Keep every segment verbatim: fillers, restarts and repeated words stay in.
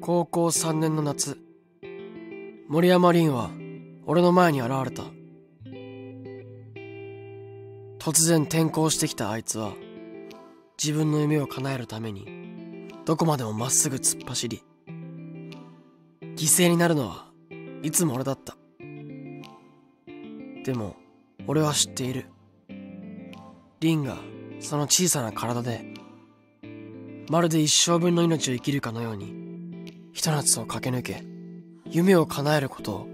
高校さんねんの夏、森山凛は俺の前に現れた。突然転校してきたあいつは自分の夢を叶えるためにどこまでもまっすぐ突っ走り、犠牲になるのはいつも俺だった。でも俺は知っている。凛がその小さな体でまるで一生分の命を生きるかのようにひと夏を駆け抜け夢を叶えることを。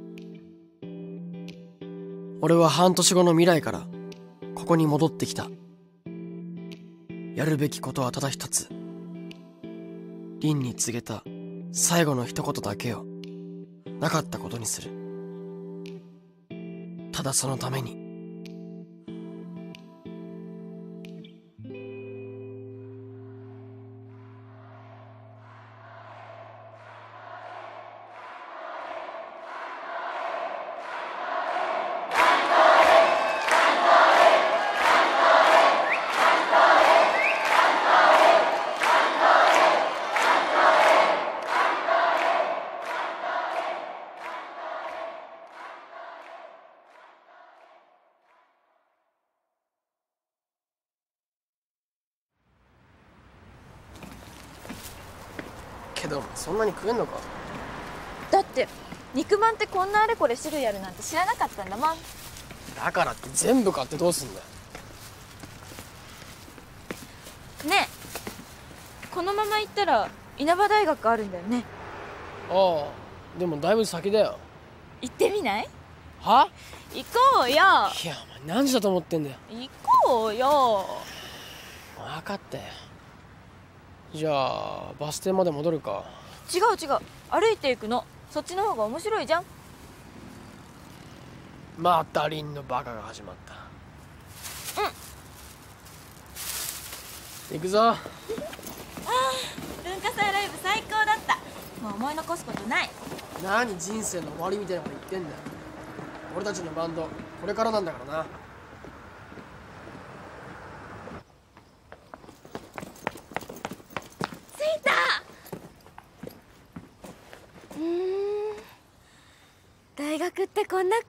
俺は半年後の未来からここに戻ってきた。やるべきことはただ一つ。凛に告げた最後の一言だけをなかったことにする。ただそのために。けどそんなに食えんのか。 だって肉まんってこんなあれこれ種類あるなんて知らなかったんだもん。 だからって全部買ってどうすんだよ。 ねえ、このまま行ったら稲葉大学あるんだよね。 ああ、でもだいぶ先だよ。 行ってみない？ は？ 行こうよ。いやお前何時だと思ってんだよ。 行こうよ。 分かったよ。じゃあバス停まで戻るか。 違う違う、歩いていくの。そっちの方が面白いじゃん。 また凛のバカが始まった。うん行くぞ。ああ、 文化祭ライブ最高だった。もう思い残すことない。 何人生の終わりみたいなこと言ってんだよ。俺たちのバンドこれからなんだからな。 着いた。うーん、大学ってこんなか。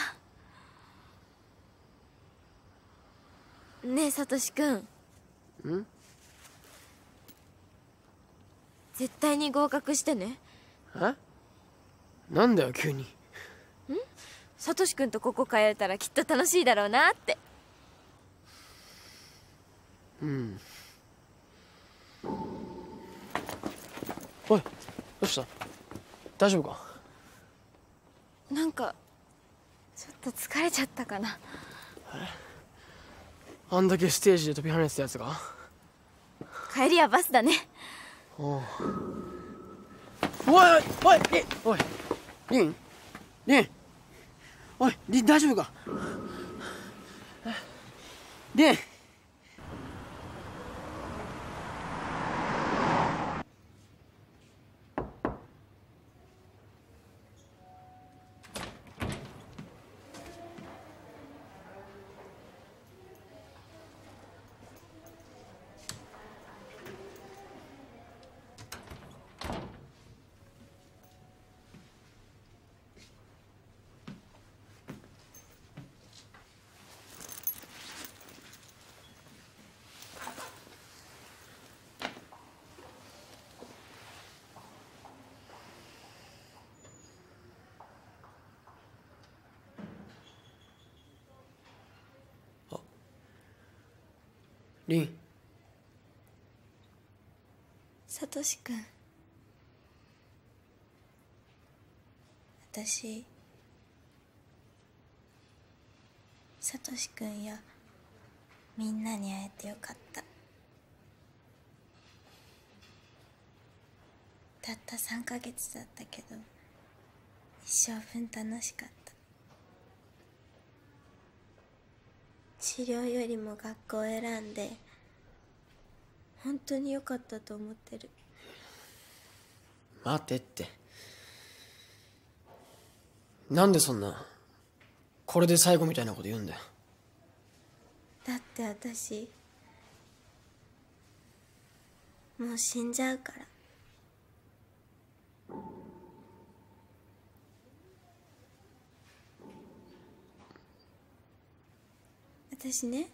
ねえ、さとしくん。 ん？ 絶対に合格してね。 え？なんだよ急に。 ん？さとしくんとここ通えたらきっと楽しいだろうなって。 うん。おい、どうした？大丈夫か？ なんかちょっと疲れちゃったかな。 あんだけステージで飛び跳ねてたやつが。 帰りはバスだね。 おう。おいおいおいリンおいリンリンおいリン大丈夫か？リンリンさとしくん、私さとしくんやみんなに会えてよかった。たったさんかげつだったけど一生分楽しかった。治療よりも学校を選んで本当に良かったと思ってる。 待てって。なんでそんなこれで最後みたいなこと言うんだよ。 だって私もう死んじゃうから。 私ね、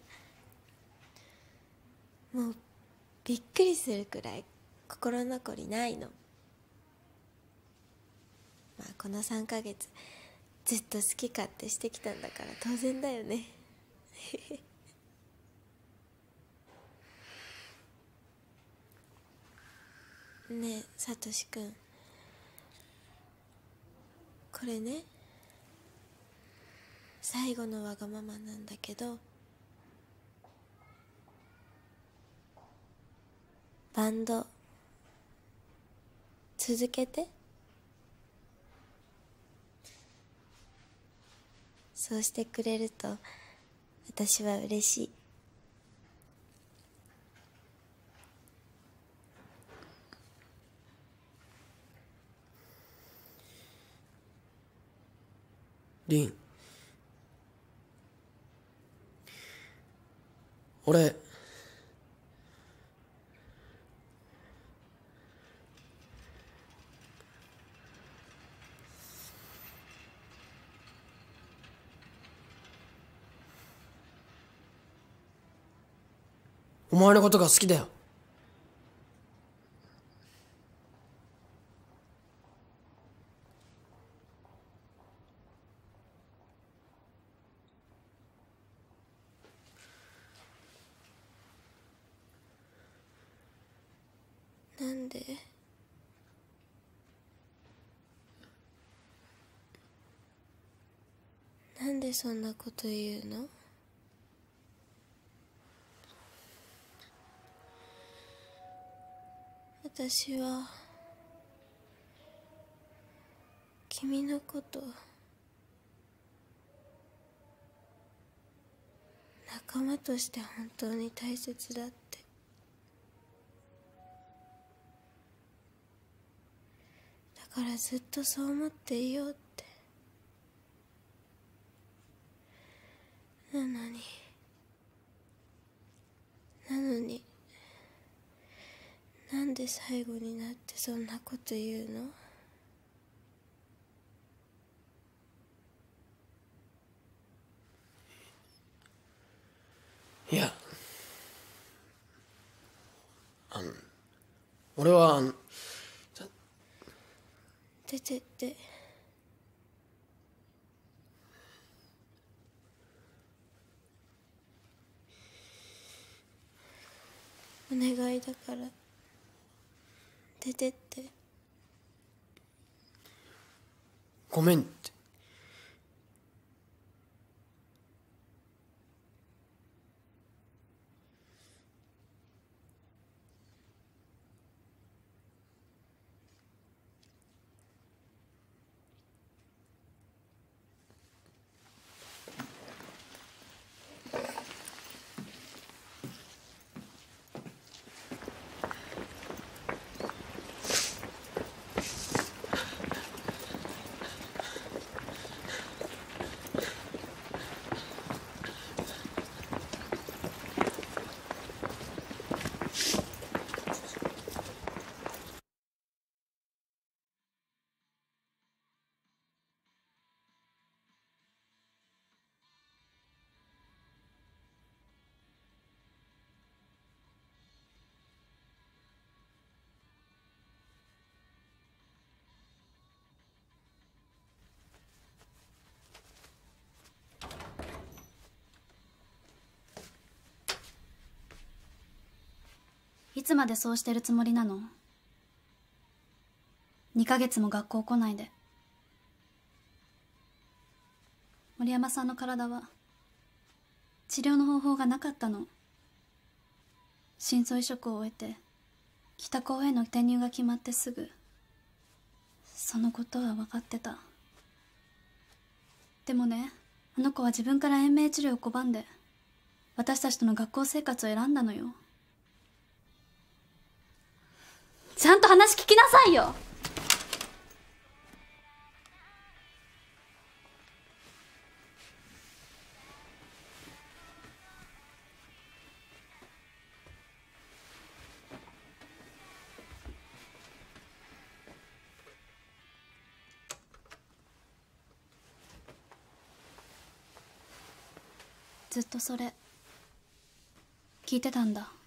もうびっくりするくらい心残りないの。まあこのさんかげつずっと好き勝手してきたんだから当然だよね。ねえさとしくん、これね最後のわがままなんだけど、バンド続けて。そうしてくれると私は嬉しい。 リン、俺お前のことが好きだよ。 なんでなんでそんなこと言うの？私は君のこと仲間として本当に大切だって。だからずっとそう思っていようって。なのになのになんで最後になってそんなこと言うの？ いや、あの俺はあの出てって。お願いだから出てって。 ごめんって。 いつまでそうしてるつもりなの？にかげつも学校来ないで。森山さんの体は治療の方法がなかったの。心臓移植を終えて北高への転入が決まってすぐそのことは分かってた。でもね、あの子は自分から延命治療を拒んで私たちとの学校生活を選んだのよ。ちゃんと話聞きなさいよ。 ずっとそれ聞いてたんだ。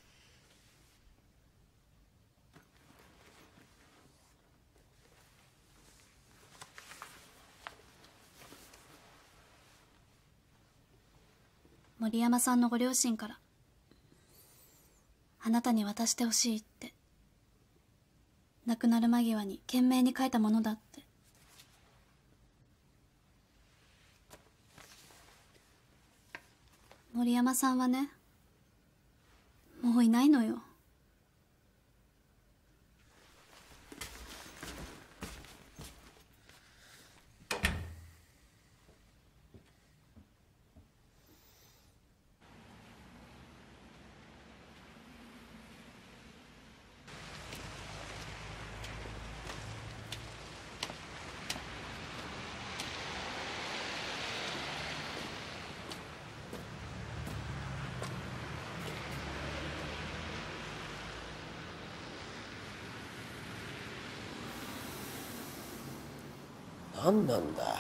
森山さんのご両親からあなたに渡してほしいって亡くなる間際に懸命に書いたものだって。森山さんはね、もういないのよ。 何なんだ。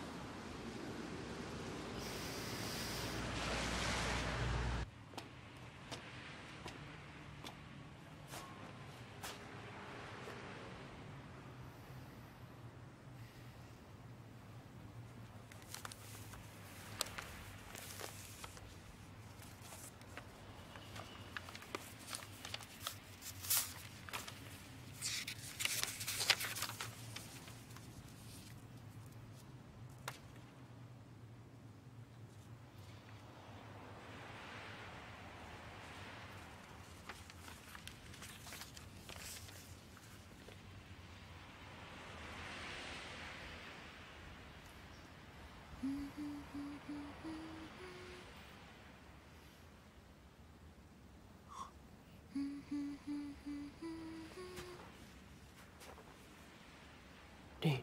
リン。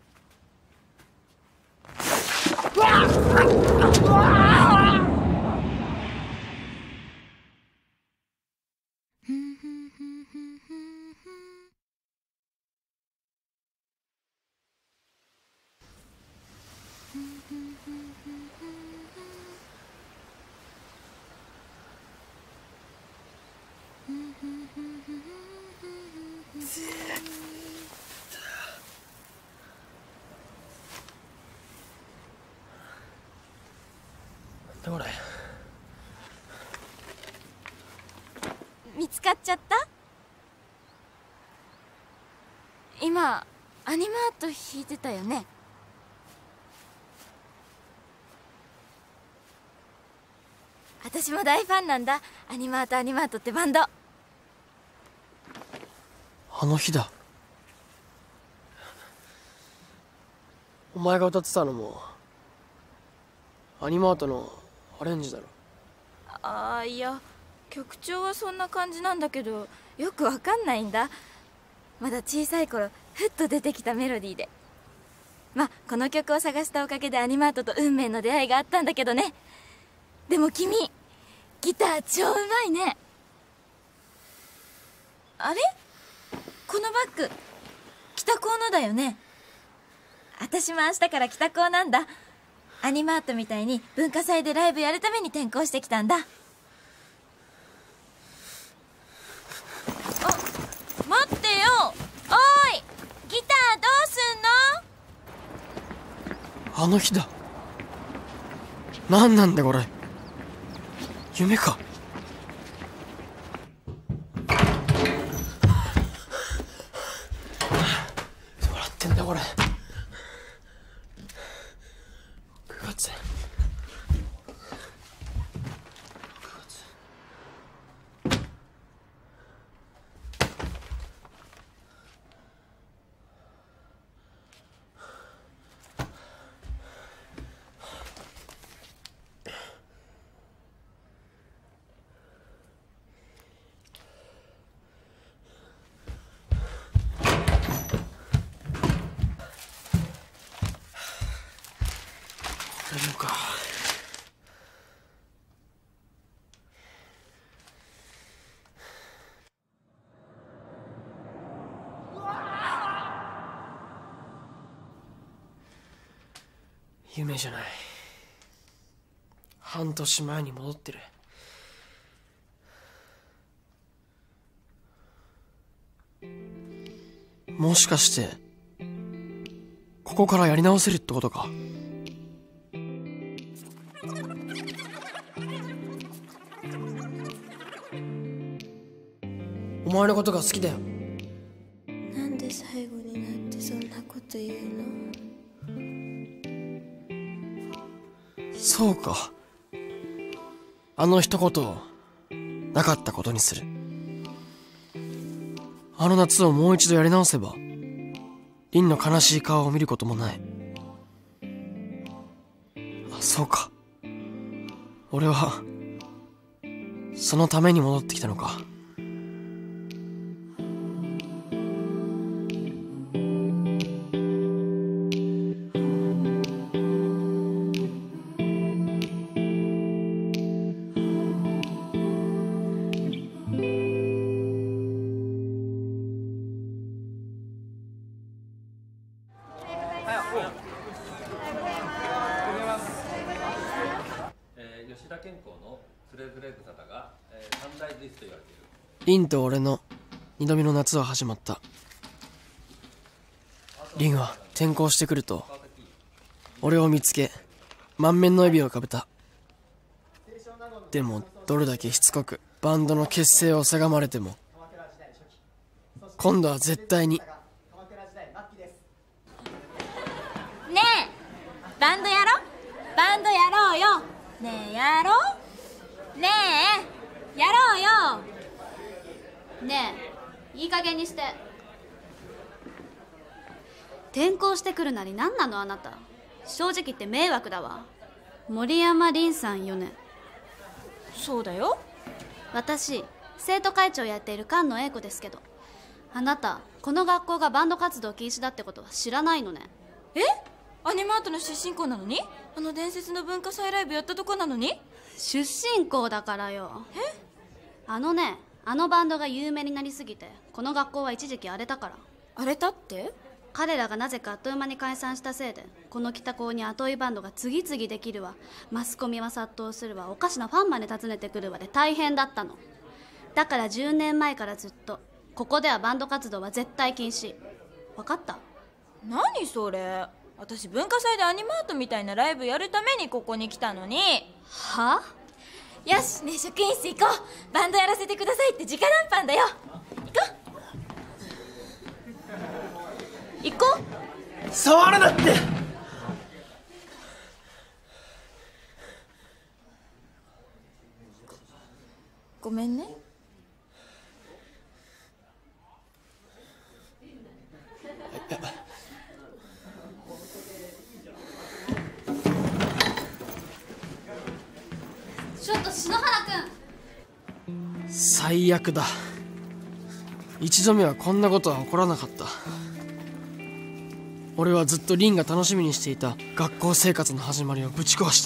なんだこれ。 見つかっちゃった？今アニマート弾いてたよね。私も大ファンなんだ。アニマートアニマートってバンド。 あの日だ。お前が歌ってたのもアニマートのアレンジだろ。 ああ、いや曲調はそんな感じなんだけどよくわかんないんだ。まだ小さい頃ふっと出てきたメロディーで。まあこの曲を探したおかげでアニマートと運命の出会いがあったんだけどね。でも君ギター超うまいね。あれこのバッグ北高のだよね。私も明日から北高なんだ。アニマートみたいに文化祭でライブやるために転校してきたんだ。あ、待ってよ。おーい、ギターどうすんの？ あの日だ。何なんだこれ。夢か。どうなってんだこれ。くがつ大丈夫か。夢じゃない、 半年前に戻ってる。もしかしてここからやり直せるってことか。お前のことが好きだよ。 なんで最後になってそんなこと言うの？ そうか。あの一言をなかったことにする。あの夏をもう一度やり直せば凛の悲しい顔を見ることもない。あ、そうか。俺はそのために戻ってきたのか。 吉田健康のつれづれ草田が、えー、三大ディスと言われている。 凛と俺の二度目の夏は始まった。凛は転校してくると俺を見つけ満面の笑みを浮かべた。でもどれだけしつこくバンドの結成をせがまれても今度は絶対に。 ねえ、バンドやろうバンドやろうよ。ねえ、やろうねえ、やろうよ。 ねえ、いい加減にして。転校してくるなり何なのあなた。正直言って迷惑だわ。森山凛さんよね。 そうだよ。 私生徒会長やっている菅野英子ですけど、あなたこの学校がバンド活動禁止だってことは知らないのね。 え、アニマートの出身校なのに、あの伝説の文化祭ライブやったとこなのに。 出身校だからよ。え、あのね、あのバンドが有名になりすぎてこの学校は一時期荒れたから。 荒れたって？ 彼らがなぜかあっという間に解散したせいでこの北高に後追いバンドが次々できるわ、マスコミは殺到するわ、おかしなファンまで訪ねてくるわで大変だったの。だからじゅうねんまえからずっとここではバンド活動は絶対禁止。分かった？ 何それ。私文化祭でアニマートみたいなライブやるためにここに来たのに。 は？ よし、ねえ職員室行こう。バンドやらせてくださいって直談判だよ。行こう行こう。 触るなって。 ごめんね。 ちょっと篠原君。 最悪だ。一度目はこんなことは起こらなかった。俺はずっと凛が楽しみにしていた学校生活の始まりをぶち壊した。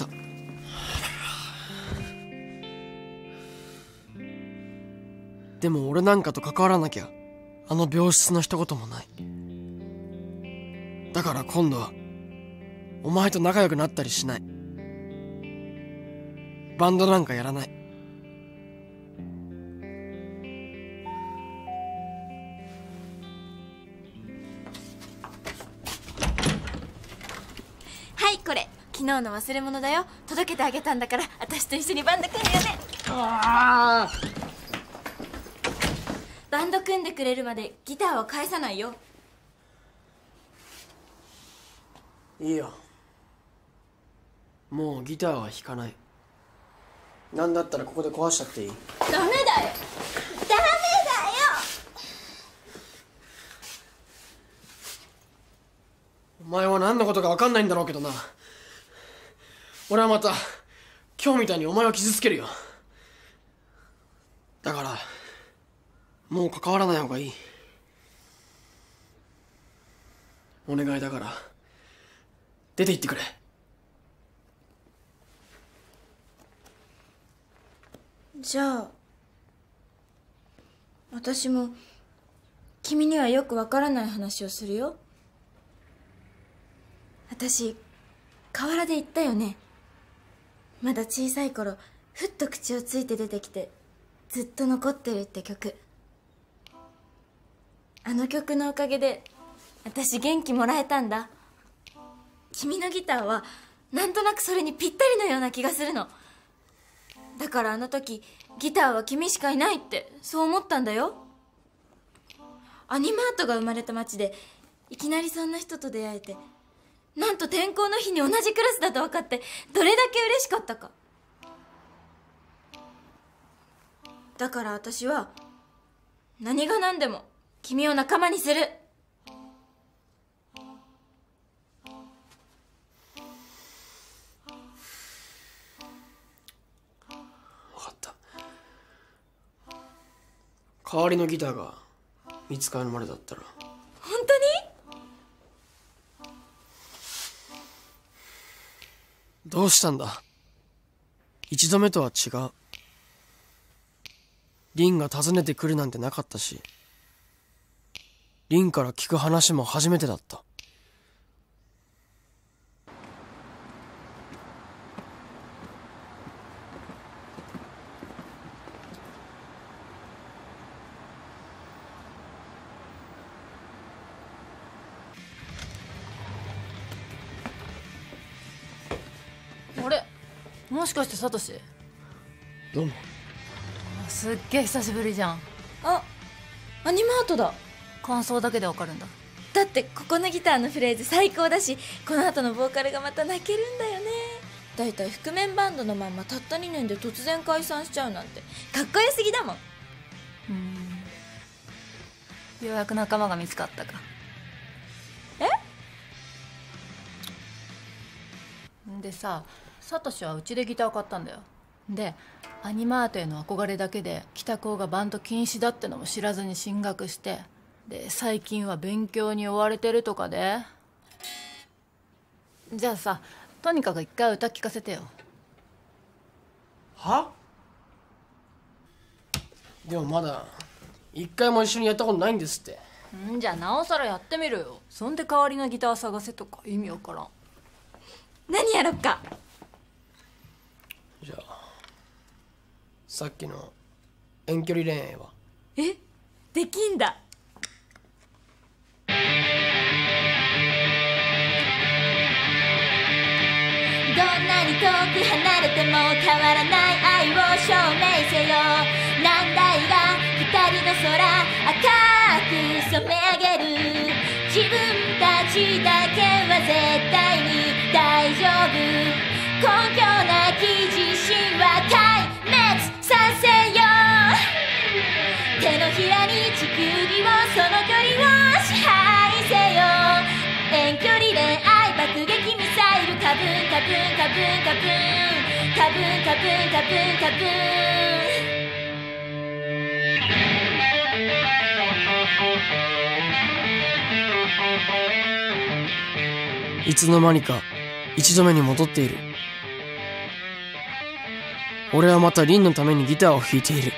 でも俺なんかと関わらなきゃあの病室の一言もない。だから今度はお前と仲良くなったりしない。バンドなんかやらない。 はい、これ昨日の忘れ物だよ。届けてあげたんだから私と一緒にバンド組むよね。 ああ、 バンド組んでくれるまでギターは返さないよ。 いいよ。もうギターは弾かない。なんだったらここで壊しちゃっていい。 ダメだよ、ダメだよ。 お前は何のことか分かんないんだろうけどな。俺はまた今日みたいにお前を傷つけるよ。だからもう関わらない方がいい。お願いだから出て行ってくれ。 じゃあ私も君にはよくわからない話をするよ。私河原で言ったよね。 まだ小さい頃ふっと口をついて出てきてずっと残ってるって曲。あの曲のおかげで私元気もらえたんだ。君のギターはなんとなくそれにぴったりのような気がするの。だからあの時ギターは君しかいないってそう思ったんだよ。アニマートが生まれた街でいきなりそんな人と出会えて、なんと転校の日に同じクラスだと分かってどれだけ嬉しかったか。だから私は何が何でも君を仲間にする。 分かった。代わりのギターが見つかるまでだったら。 本当に？ どうしたんだ。一度目とは違う。リンが訪ねてくるなんてなかったし、リンから聞く話も初めてだった。 あれ、もしかしてサトシ？ どうも。 すっげえ久しぶりじゃん。 あ、アニマートだ。 感想だけでわかるんだ。 だってここのギターのフレーズ最高だし、この後のボーカルがまた泣けるんだよね。だいたい覆面バンドのまんまたったにねんで突然解散しちゃうなんてかっこよすぎだもん。 うん、ようやく仲間が見つかったか。えでさ、サトシはうちでギターを買ったんだよ。でアニマートへの憧れだけで北高がバンド禁止だってのも知らずに進学して、で最近は勉強に追われてるとかで。じゃあさ、とにかく一回歌聞かせてよ。 は？でもまだ一回も一緒にやったことないんですって。 んじゃあなおさらやってみるよ。そんで代わりのギター探せとか意味わからん。 何やろっか。 じゃあさっきの遠距離恋愛は？ え、できんだ。どんなに遠く離れても変わらない愛を証明せよ。難題が二人の空赤く染め上げる。自分たちだけは絶対に大丈夫。根拠なき自信は壊滅させよう。手のひらに地球儀をその距離を支配せよ。遠距離恋愛爆撃ミサイルカブンカブンカブンカブンカブンカブンカブンカブン。 いつの間にか一度目に戻っている。俺はまたリンのためにギターを弾いている。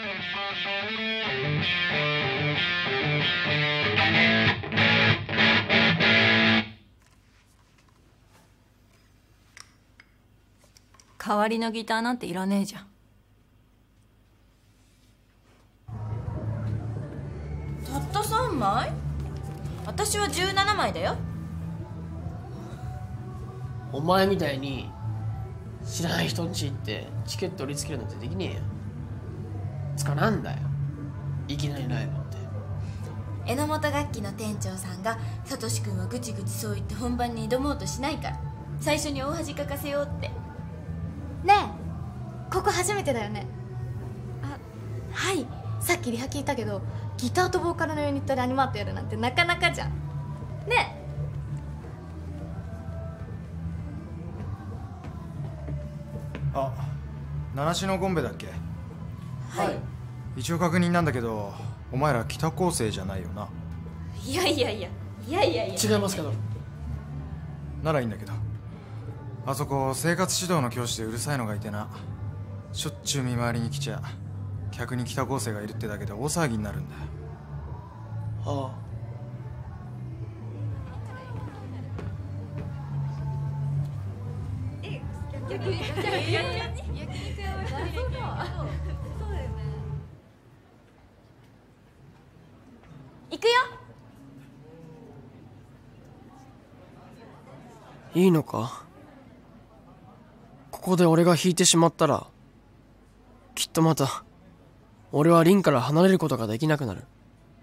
代わりのギターなんていらねえじゃん。 たったさんまい？私はじゅうななまいだよ。 お前みたいに知らない人んち行ってチケット売りつけるなんてできねえよ。つかなんだよいきなりライブって。 榎本楽器の店長さんがサトシ君はぐちぐちそう言って本番に挑もうとしないから最初に大恥かかせようって。 ねえ、ここ初めてだよね。あ、はい。さっきリハ聞いたけどギターとボーカルのユニットでアニマートやるなんてなかなかじゃんね。 あ、七種のゴンベだっけ？ はい。 一応確認なんだけど、お前ら北高生じゃないよな。 いやいやいやいやいやいや違いますけど。 ならいいんだけど、あそこ生活指導の教師でうるさいのがいてな、しょっちゅう見回りに来ちゃ客に北高生がいるってだけで大騒ぎになるんだよ。 ああ。 行くよ。 いいのか？ここで俺が引いてしまったら、きっとまた俺は凛から離れることができなくなる。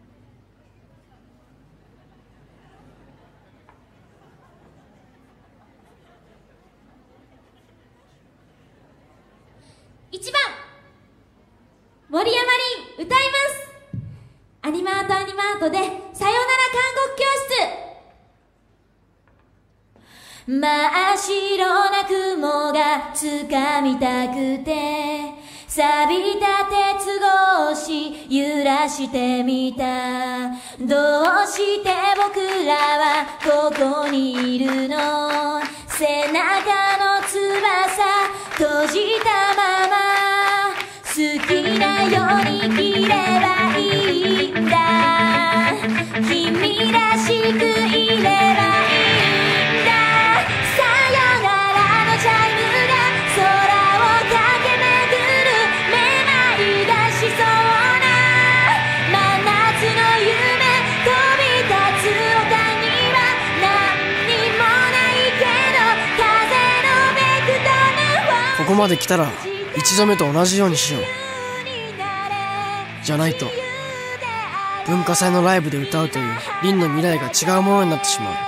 いちばん森山凛歌います。アニマートアニマートでさよなら韓国教室。真っ白な雲が掴みたくて錆びた鉄格子揺らしてみた。どうして僕らはここにいるの？背中の翼閉じたまま好きなように生きればいいんだ。君らしくいればいいんだ。さよならのチャイムが空を駆け巡る。めまいがしそうな真夏の夢。飛び立つ丘には何にもないけど風のベクトルは。 ここまで来たら一度目と同じようにしよう。じゃないと文化祭のライブで歌うという凛の未来が違うものになってしまう。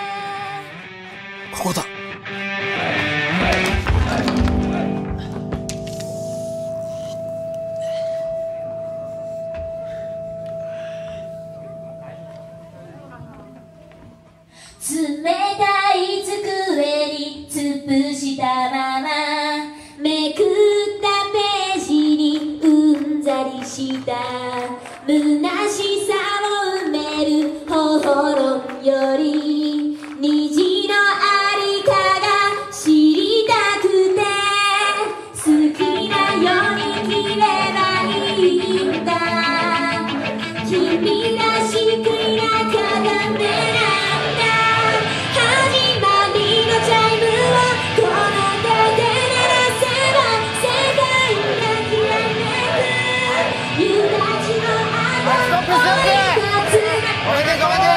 ここだ。 冷たい机に突っ伏したままめくったページにうんざりした虚しさを埋める方法より虹のありかが知りたくて好きなように生きればいいんだ。君らしくいなきゃダメなんだ。始まりのチャイムをこの手で鳴らせば世界がきらめく。夕立の雨を追い立つ。 ごめんねごめんね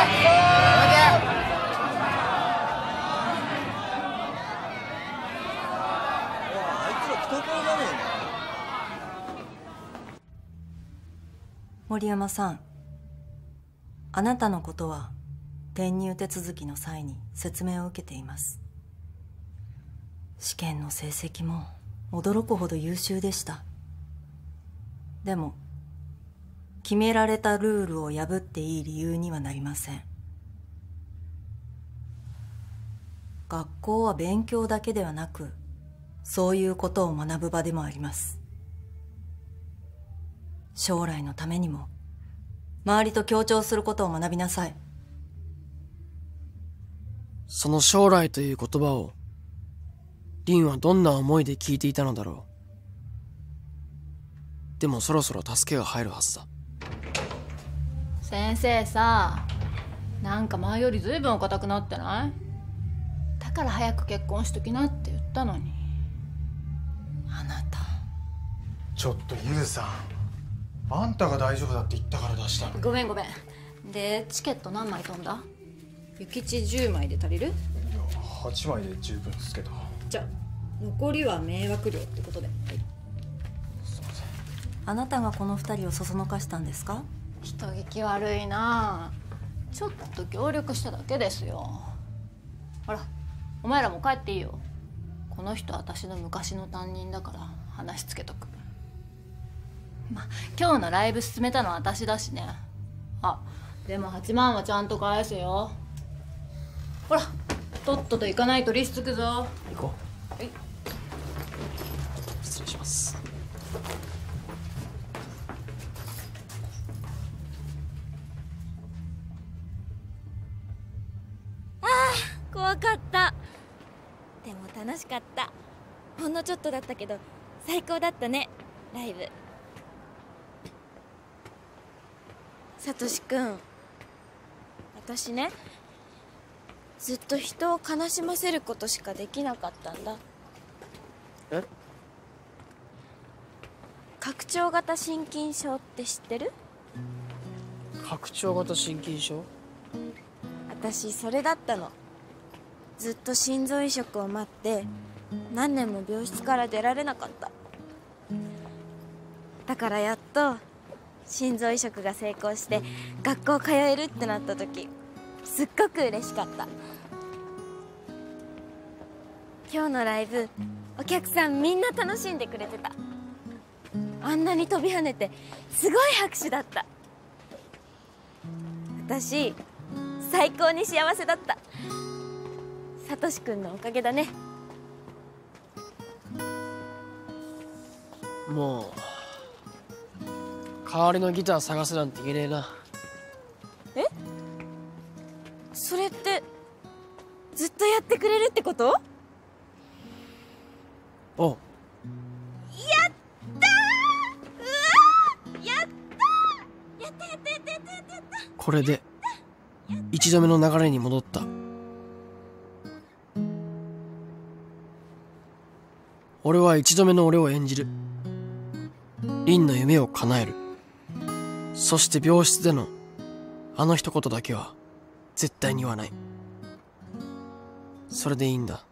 森山さん、あなたのことは転入手続きの際に説明を受けています。試験の成績も驚くほど優秀でした。でも決められたルールを破っていい理由にはなりません。学校は勉強だけではなく、そういうことを学ぶ場でもあります。将来のためにも周りと協調することを学びなさい。 その将来という言葉を凛はどんな思いで聞いていたのだろう。でもそろそろ助けが入るはずだ。 先生さ、なんか前より随分お堅くなってない？だから早く結婚しときなって言ったのに。 あなたちょっとユウさん、あんたが大丈夫だって言ったから出したの。 ごめんごめん。でチケット何枚飛んだ？諭吉じゅうまいで足りる？ いやはちまいで十分ですけど。 じゃあ残りは迷惑料ってことで。はい、 すいません。 あなたがこの二人をそそのかしたんですか？ 人聞き悪いな。ちょっと協力しただけですよ。ほらお前らも帰っていいよ。この人私の昔の担任だから話つけとく。まあ今日のライブ進めたのは私だしね。あ、でもはちまんはちゃんと返すよ。ほらとっとと行かないとリスつくぞ。 行こう。 はい、 失礼します。 怖かった。でも楽しかった。ほんのちょっとだったけど最高だったね、ライブ。さとしくん、私ね、ずっと人を悲しませることしかできなかったんだ。 え？ 拡張型心筋症って知ってる？ 拡張型心筋症？ 私それだったの。ずっと心臓移植を待って何年も病室から出られなかった。だからやっと心臓移植が成功して学校通えるってなった時、すっごく嬉しかった。今日のライブお客さんみんな楽しんでくれてた。あんなに飛び跳ねてすごい拍手だった。私最高に幸せだった。サトシ君のおかげだね。 もう代わりのギター探すなんて言えねえな。 え？それってずっとやってくれるってこと？ おう。 やったー！うわー！やったー！やったやったやったやったやったやった。 これで一度目の流れに戻った。俺は一度目の俺を演じる。リンの夢を叶える。そして病室でのあの一言だけは絶対に言わない。それでいいんだ。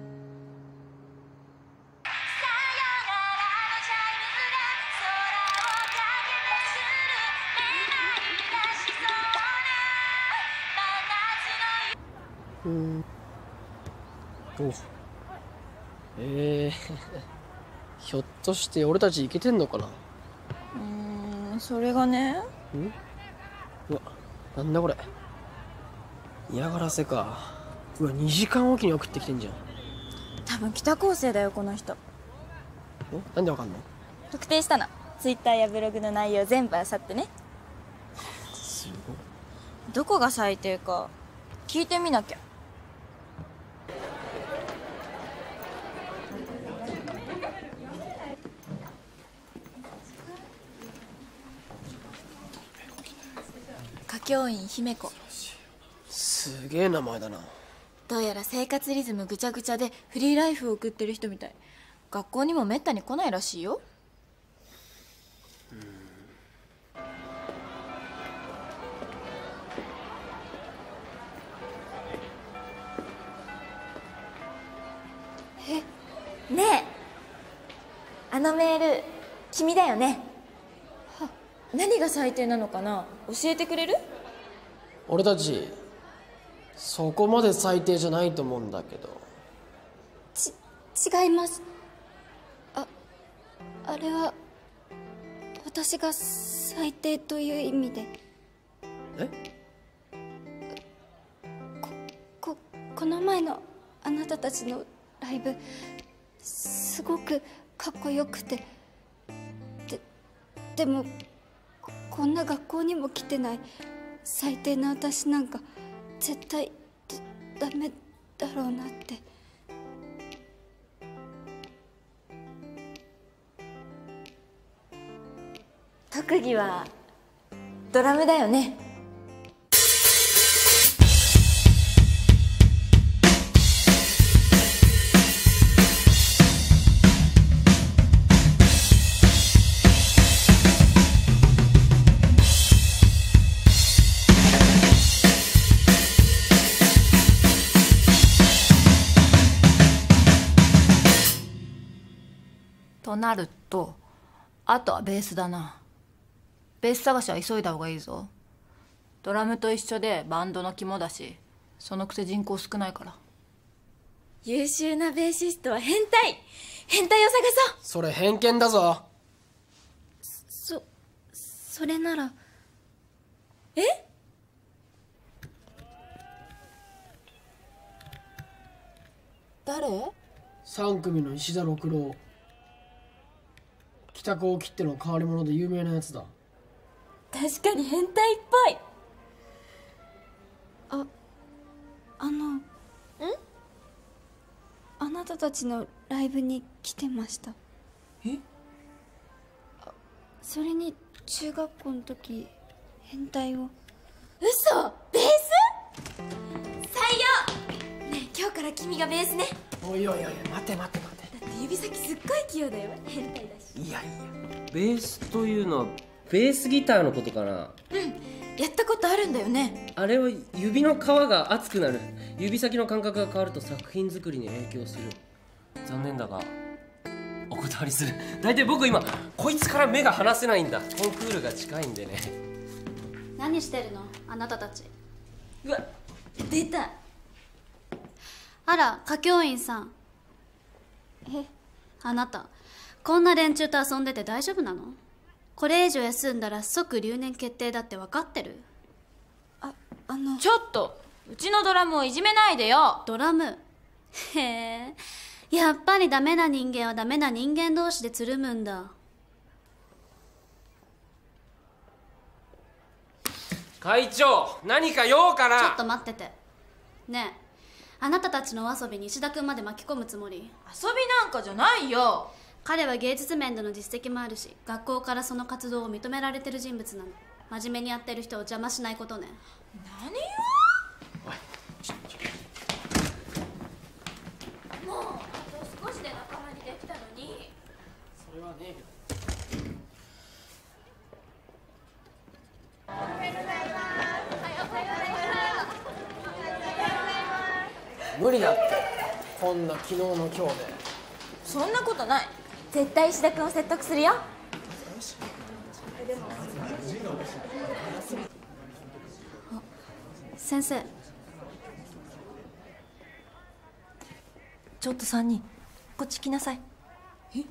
うーん。おえー、ひょっとして俺たちイケてんのかな。 うーん、それがね。 ん？うわ、なんだこれ。嫌がらせか。うわ、にじかんおきに送ってきてんじゃん。 多分北高生だよこの人。 お、なんでわかんの？ 特定したの。ツイッターやブログの内容全部あさってね。 すごい。 どこが最低か聞いてみなきゃ。歌教員姫子。 すげえ名前だな。 どうやら生活リズムぐちゃぐちゃでフリーライフを送ってる人みたい。学校にもめったに来ないらしいよ。え、ねえ、あのメール君だよね。は、何が最低なのかな、教えてくれる？ 俺たちそこまで最低じゃないと思うんだけど。 ち違います。ああれは私が最低という意味で。 え？ こここの前のあなたたちのライブすごくかっこよくて、ででもここんな学校にも来てない最低な私なんか絶対ダメだろうなって。 特技はドラムだよね。 となるとあとはベースだな。ベース探しは急いだ方がいいぞ。ドラムと一緒でバンドの肝だし、そのくせ人口少ないから。 優秀なベーシストは変態。変態を探そう。 それ偏見だぞ。 そそれなら。 え？誰？ さん組の石田六郎。北高きっての変わり者で有名なやつだ。 確かに変態っぽい。 ああのんあなたたちのライブに来てました。 え？ それに中学校の時変態を。 嘘？ベース？採用。ねえ、今日から君がベースね。 おいおいおい、待て待て待て。 だって指先すっごい器用だよ。変態だし。 いやいや、ベースというのはベースギターのことかな。 うん、やったことあるんだよね。 あれは指の皮が熱くなる。指先の感覚が変わると作品作りに影響する。残念だがお断りする。大体僕今こいつから目が離せないんだ。コンクールが近いんでね。 何してるのあなたたち。 うわ、出た。 あら歌教員さん。え、あなたこんな連中と遊んでて大丈夫なの？これ以上休んだら即留年決定だって分かってる？ あ、あのちょっと、うちのドラムをいじめないでよ。 ドラム？へえ、やっぱりダメな人間はダメな人間同士でつるむんだ。 会長、何か用かな。 ちょっと待ってて。ねえ、あなたたちのお遊びに石田君まで巻き込むつもり？ 遊びなんかじゃないよ。 彼は芸術面での実績もあるし、学校からその活動を認められてる人物なの。真面目にやってる人を邪魔しないことね。 何よ。もうあと少しで仲間にできたのに。 それはねえけど。無理だって、こんな昨日の今日で。 そんなことない。絶対石田君を説得するよ。 先生。 ちょっとさんにんこっち来なさい。 え？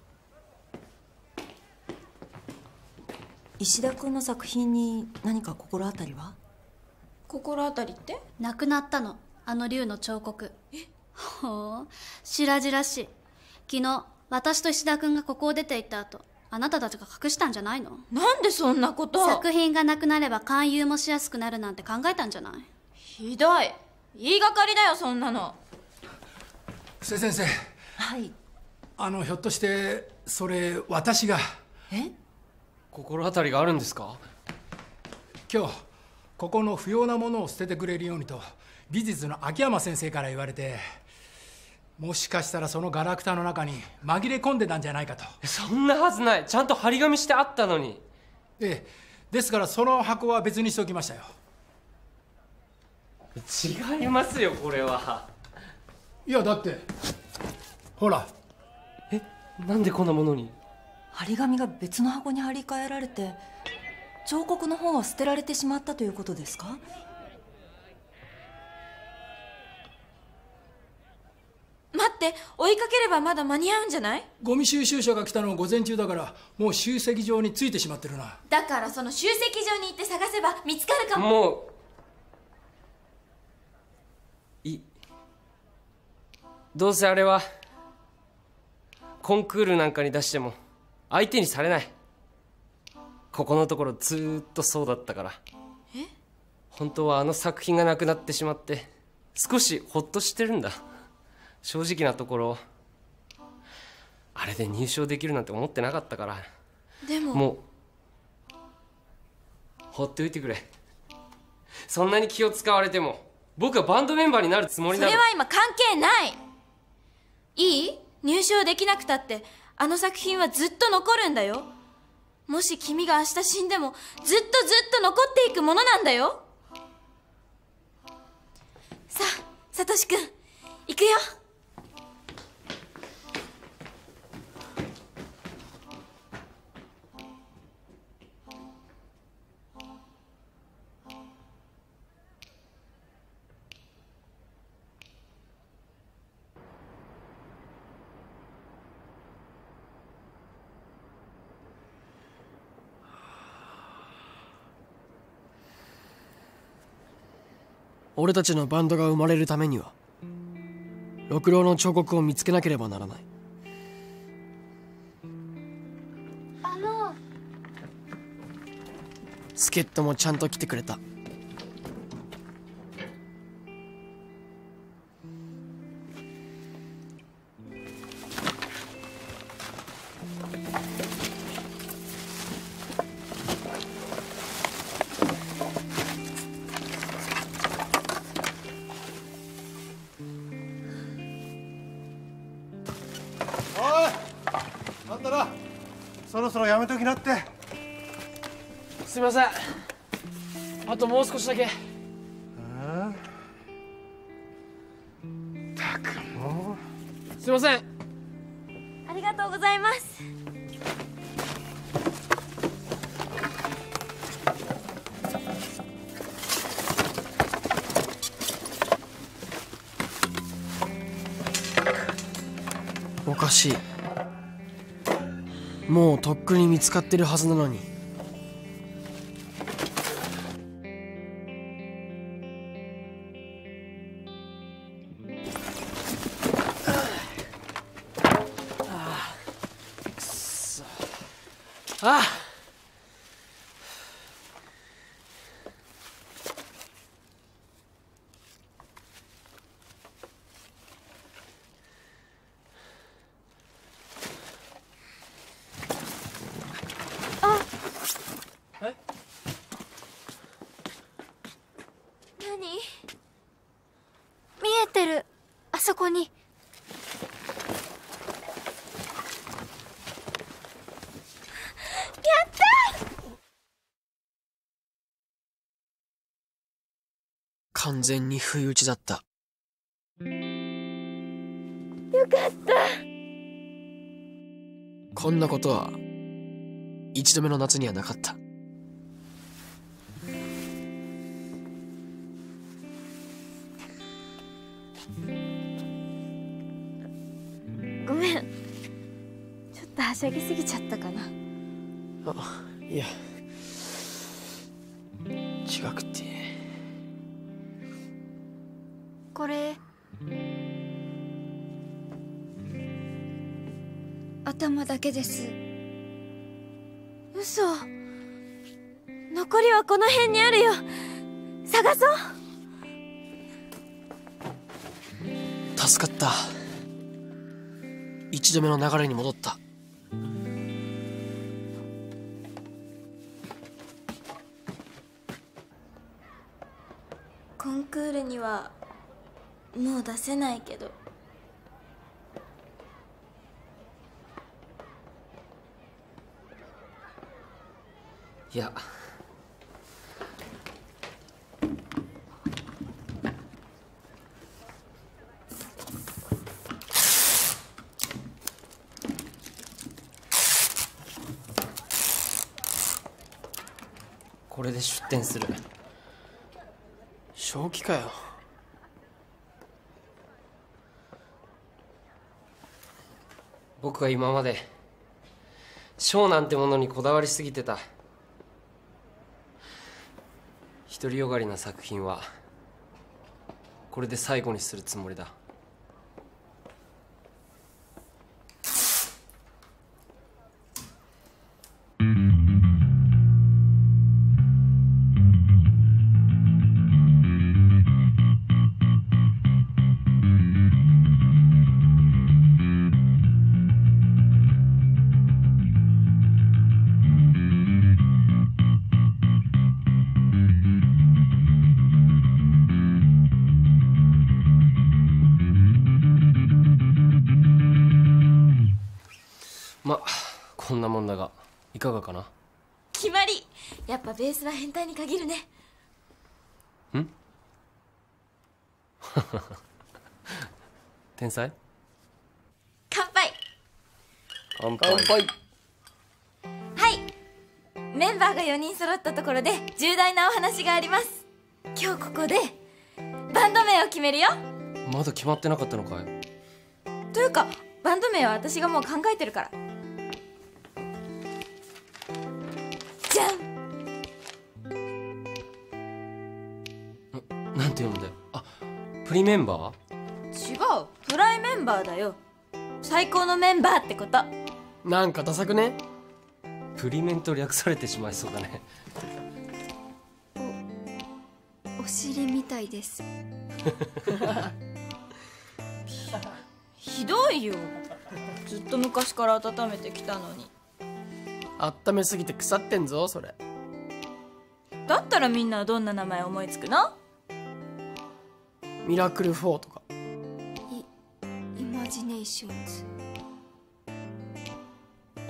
石田君の作品に何か心当たりは？ 心当たりって？ 亡くなったの、あの竜の彫刻。え？ほう、白々しい。昨日私と石田君がここを出て行った後、あなたたちが隠したんじゃないの？ なんでそんなこと。 作品がなくなれば勧誘もしやすくなるなんて考えたんじゃない？ ひどい。言いがかりだよ、そんなの。 布施先生。 はい。 あのひょっとしてそれ私が。 え？ 心当たりがあるんですか？ 今日ここの不要なものを捨ててくれるようにと美術の秋山先生から言われて、もしかしたらそのガラクタの中に紛れ込んでたんじゃないかと。 そんなはずない。ちゃんと張り紙してあったのに。 ええ、ですからその箱は別にしておきましたよ。 違いますよ、これは。 いやだってほら。 え、なんでこんなものに？ 張り紙が別の箱に貼り替えられて、彫刻の方は捨てられてしまったということですか？ 待って、追いかければまだ間に合うんじゃない？ ゴミ収集車が来たの午前中だから、もう集積場についてしまってるな。 だからその集積場に行って探せば見つかるかも。 もういい。どうせあれはコンクールなんかに出しても相手にされない。ここのところずーっとそうだったから。 え？ 本当はあの作品がなくなってしまって少しほっとしてるんだ。正直なところあれで入賞できるなんて思ってなかったから。 でももう放っておいてくれ。そんなに気を使われても僕はバンドメンバーになるつもりなの。 それは今関係ない。いい？入賞できなくたってあの作品はずっと残るんだよ。もし君が明日死んでもずっとずっと残っていくものなんだよ。さあ、サトシ君行くよ。 俺たちのバンドが生まれるためには六郎の彫刻を見つけなければならない。 あの助っ人もちゃんと来てくれた。 おい、あんたらそろそろやめときなって。 すいません、あともう少しだけ。 あったくもう。すいません。 ありがとうございます。 おかしい。もうとっくに見つかってるはずなのに。ああ、くそ。ああ。 見えてる、あそこに。やった！ 完全に不意打ちだった。 よかった。 こんなことは一度目の夏にはなかった。 ごめん、ちょっとはしゃぎすぎちゃったかな。 あ、いや、違くて。 これ頭だけです。嘘。残りはこの辺にあるよ。探そう。 助かった。一度目の流れに戻った。 コンクールにはもう出せないけど。 いや、これで出店する。 正気かよ。 僕は今まで賞なんてものにこだわりすぎてた。独りよがりな作品はこれで最後にするつもりだ。ま、こんなもんだがいかがかな。 決まり。やっぱベースは変態に限るね。 ん天才。 乾杯。 乾杯。乾杯。 はい、メンバーがよにん揃ったところで重大なお話があります。今日ここでバンド名を決めるよ。 まだ決まってなかったのかい。 というかバンド名は私がもう考えてるから。じゃん。 なんて読むんだよ。あ、プリメンバー。違う、プライメンバーだよ。最高のメンバーってこと。 なんかダサくね。 プリメンと略されてしまいそうだね。 お、お尻みたいです。ひどいよ。ずっと昔から温めてきたのに。 温めすぎて腐ってんぞそれ。 だったらみんなはどんな名前思いつくの？ ミラクルフォーとか。 イ、イマジネーションズ。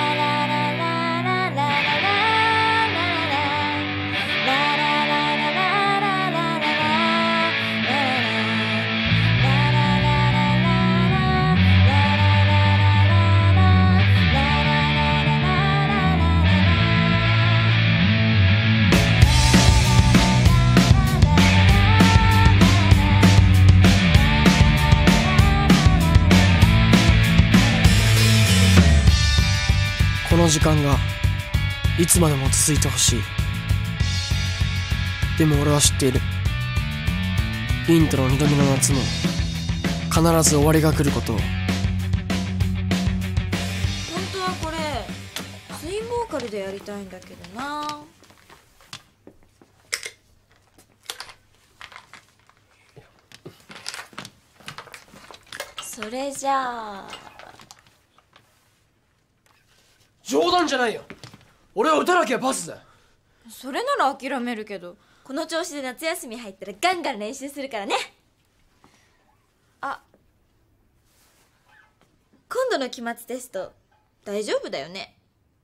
この時間がいつまでも続いてほしい。でも俺は知っている。リンとの二度目の夏も必ず終わりが来ることを。 本当はこれツインボーカルでやりたいんだけどな。それじゃあ冗談じゃないよ。俺は歌だけはパスだよ。 それなら諦めるけど、この調子で夏休み入ったらガンガン練習するからね。あ、今度の期末テスト大丈夫だよね。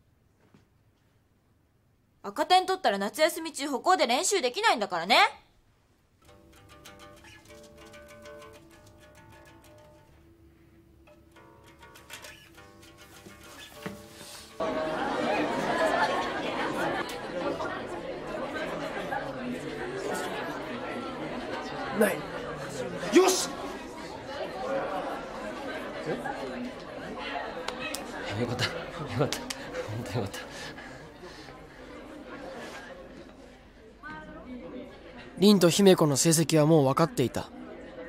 赤点取ったら夏休み中歩行で練習できないんだからね。 ない。よし。 よかったよかった、本当よかった。 凛と姫子の成績はもう分かっていた。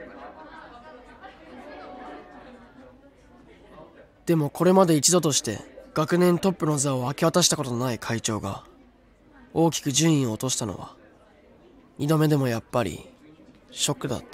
でもこれまで一度として学年トップの座を明け渡したことのない会長が大きく順位を落としたのは二度目でもやっぱりショックだった。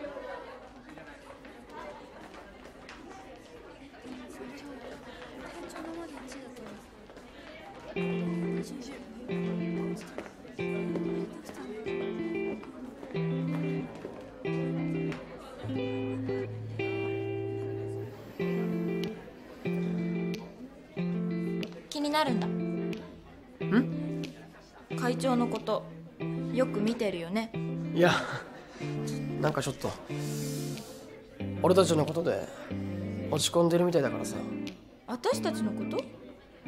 気になるんだ。 ん？ 会長のことよく見てるよね。 いや、なんかちょっと俺たちのことで落ち込んでるみたいだからさ。 私たちのこと？ うん、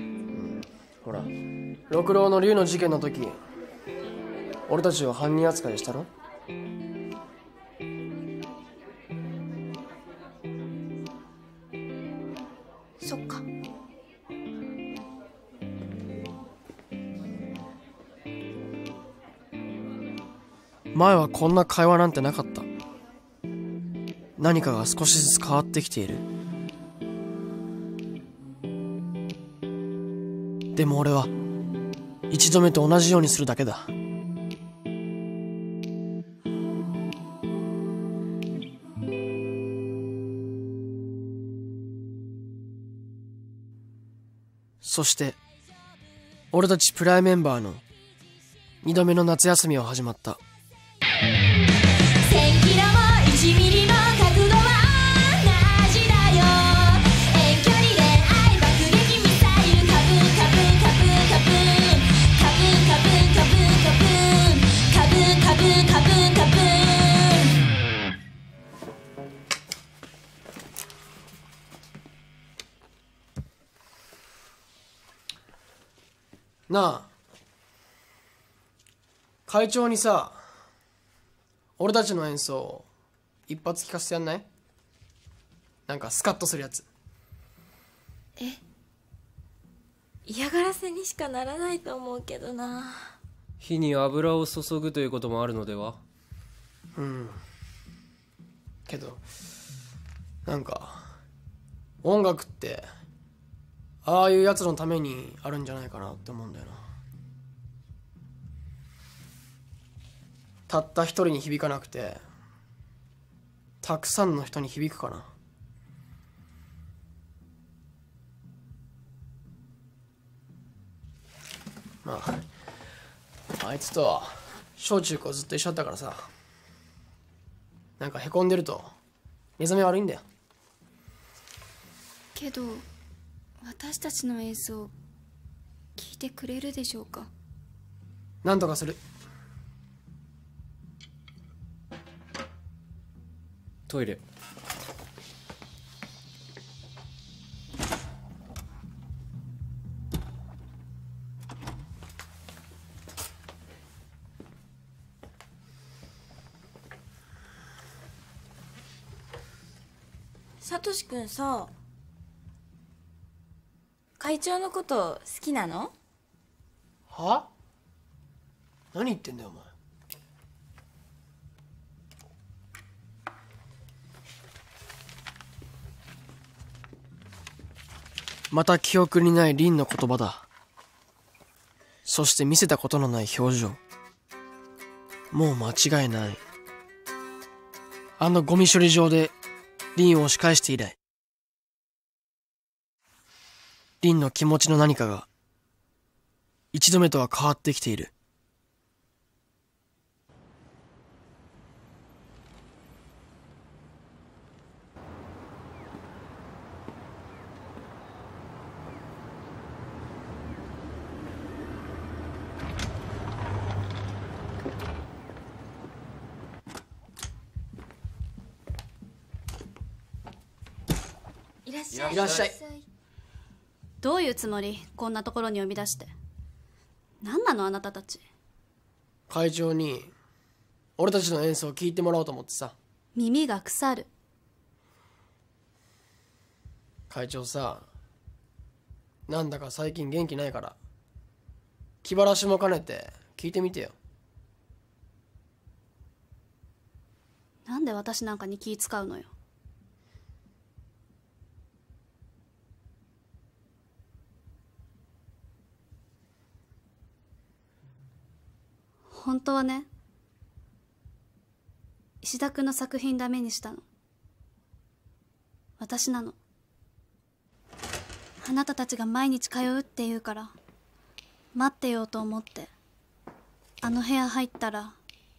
ほら六郎の龍の事件の時俺たちを犯人扱いしたろ。 そっか。 前はこんな会話なんてなかった。何かが少しずつ変わってきている。でも俺は一度目と同じようにするだけだ。そして俺たちプライメンバーの二度目の夏休みは始まった。 千キロもいちミリも角度は同じだよ。遠距離恋愛爆撃ミサイルカブンカブンカブンカブンカブンカブンカブンカブンカブンカブンカブンカブン。 なあ、会長にさ、俺たちの演奏一発聞かせてやんない？なんかスカッとするやつ。 え、嫌がらせにしかならないと思うけどな。 火に油を注ぐということもあるのでは？ うん。けどなんか音楽ってああいうやつのためにあるんじゃないかなって思うんだよな。たった一人に響かなくてたくさんの人に響くかな。まああいつとは小中高ずっと一緒だったからさ、なんかへこんでると目覚め悪いんだよ。 けど私たちの演奏聞いてくれるでしょうか？ なんとかする。 トイレ。 サトシ君さ、会長のこと好きなの？ は？何言ってんだよお前。また記憶にない凛の言葉だ。そして見せたことのない表情。もう間違いない。あのゴミ処理場で凛を押し返して以来、凛の気持ちの何かが一度目とは変わってきている。 いらっしゃい。 いらっしゃい。 どういうつもり？こんなところに呼び出して。何なのあなたたち。 会長に俺たちの演奏を聞いてもらおうと思ってさ。 耳が腐る。 会長さ、なんだか最近元気ないから気晴らしも兼ねて聞いてみてよ。 なんで私なんかに気使うのよ。本当はね、石田君の作品ダメにしたの私なの。あなたたちが毎日通うって言うから待ってようと思ってあの部屋入ったら、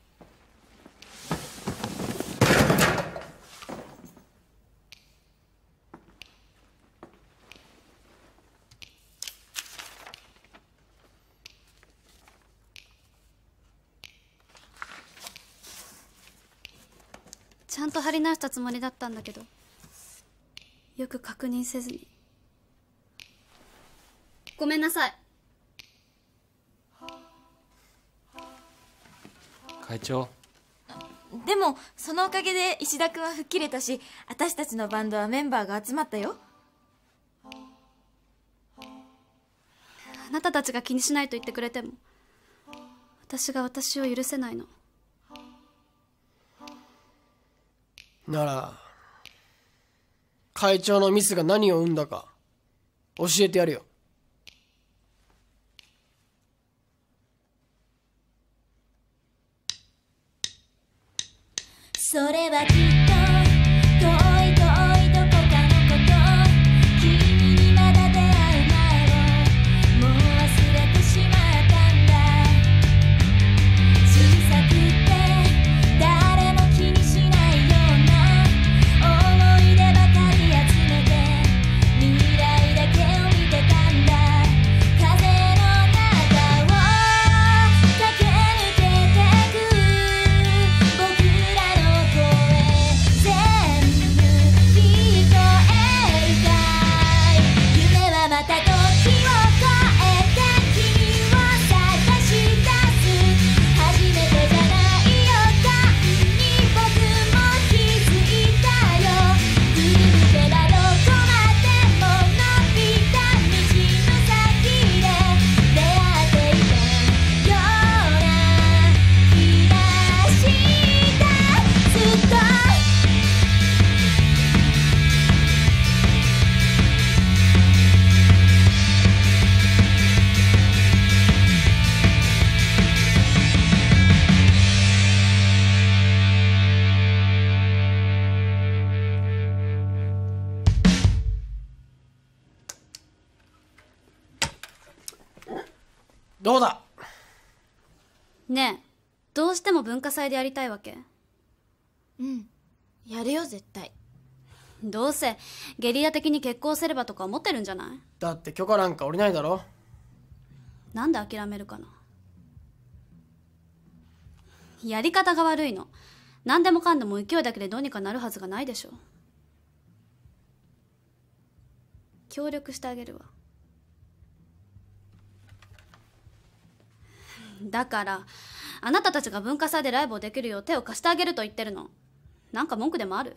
ちゃんと貼り直したつもりだったんだけど、よく確認せずにごめんなさい。 会長。 でもそのおかげで石田君は吹っ切れたし、私たちのバンドはメンバーが集まったよ。 あなたたちが気にしないと言ってくれても私が私を許せないの。 なら会長のミスが何を生んだか教えてやるよ。 それはきっと遠い遠いどこかのこと君にまだ出会う前をもう忘れてしまったんだ小さくて誰も気にしないような思い出ばかり集めて未来だけを見てたんだ風の中を駆け抜けてく僕らの全部聞こえるかい夢はまた時を超えて君を探し出す初めてじゃない予感に僕も気づいたよ振り向けばどこまでも伸びた道の先で出会っていたような気がしたずっとどうだ。 ねえ、どうしても文化祭でやりたいわけ？ うんやるよ絶対。 どうせゲリラ的に決行すればとか思ってるんじゃない？ だって許可なんか下りないだろ。 なんで諦めるかな。やり方が悪いの。何でもかんでも勢いだけでどうにかなるはずがないでしょ。協力してあげるわ。だからあなたたちが文化祭でライブをできるよう手を貸してあげると言ってるの。なんか文句でもある？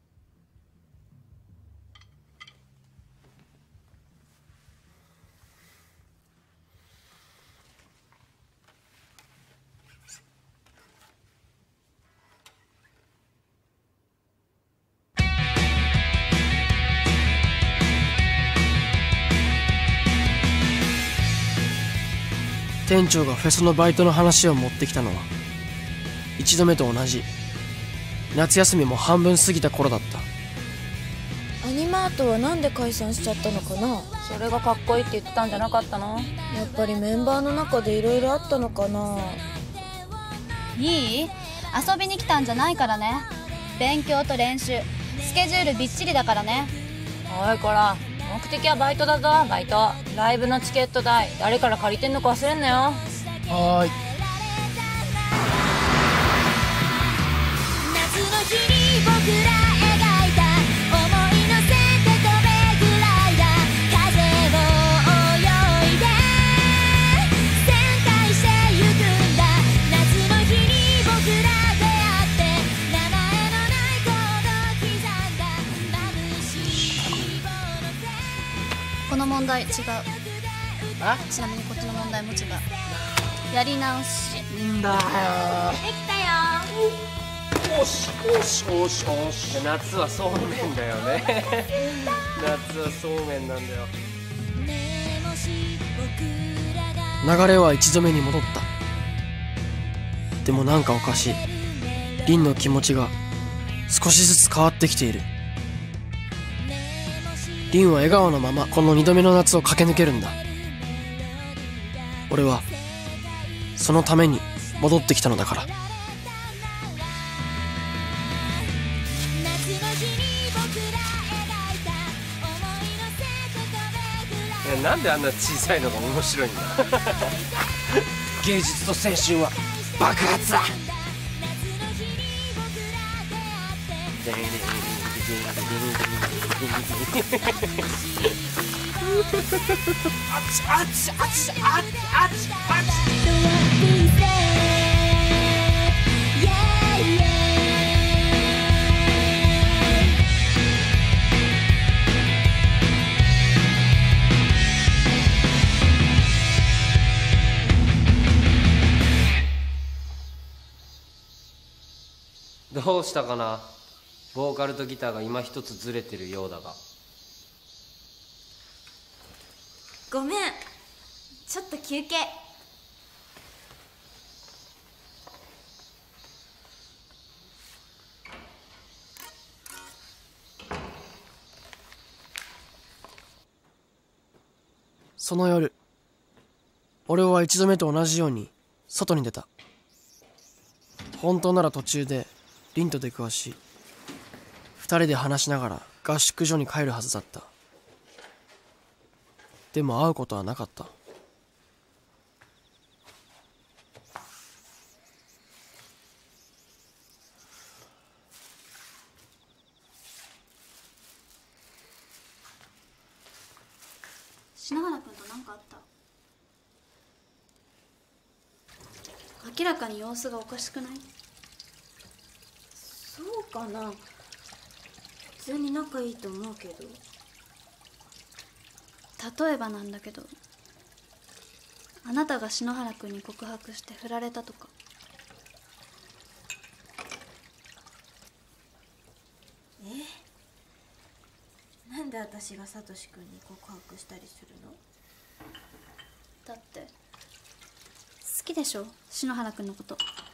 店長がフェスのバイトの話を持ってきたのは一度目と同じ夏休みも半分過ぎた頃だった。 アニマートはなんで解散しちゃったのかな。 それがかっこいいって言ってたんじゃなかったの？ やっぱりメンバーの中でいろいろあったのかな。 いい？遊びに来たんじゃないからね。勉強と練習スケジュールびっちりだからね。 おいこら、目的はバイトだぞ。バイトライブのチケット代誰から借りてんのか忘れんなよ。 はーい。 夏の日に僕ら描いた思い乗せて飛べグライダー風を泳いで旋回してゆくんだ夏の日に僕ら出会って名前のないコード刻んだ眩しい希望のこの問題違う。 あ？ ちなみにこっちの問題も違う。やり直し。 んだよ。 できたよ。 おしおしおしおし。夏はそうめんだよね。夏はそうめんなんだよ。 流れは一度目に戻った。でもなんかおかしい。凛の気持ちが少しずつ変わってきている。凛は笑顔のままこの二度目の夏を駆け抜けるんだ。俺はそのために戻ってきたのだから。 いやなんであんな小さいのが面白いんだ。芸術と青春は爆発だ。あちあちあちあちあちあち。 「 どうしたかな。ボーカルとギターが今一つずれてるようだが。 ごめん、ちょっと休憩。 その夜、俺は一度目と同じように外に出た。本当なら途中で凛と出くわし、二人で話しながら合宿所に帰るはずだった。でも会うことはなかった。 篠原君と何かあった？明らかに様子がおかしくない？ そうかな。普通に仲いいと思うけど。 例えばなんだけど、あなたが篠原君に告白して振られたとか。 え？なんで私がサトシ君に告白したりするの？ だって好きでしょ、篠原君のこと。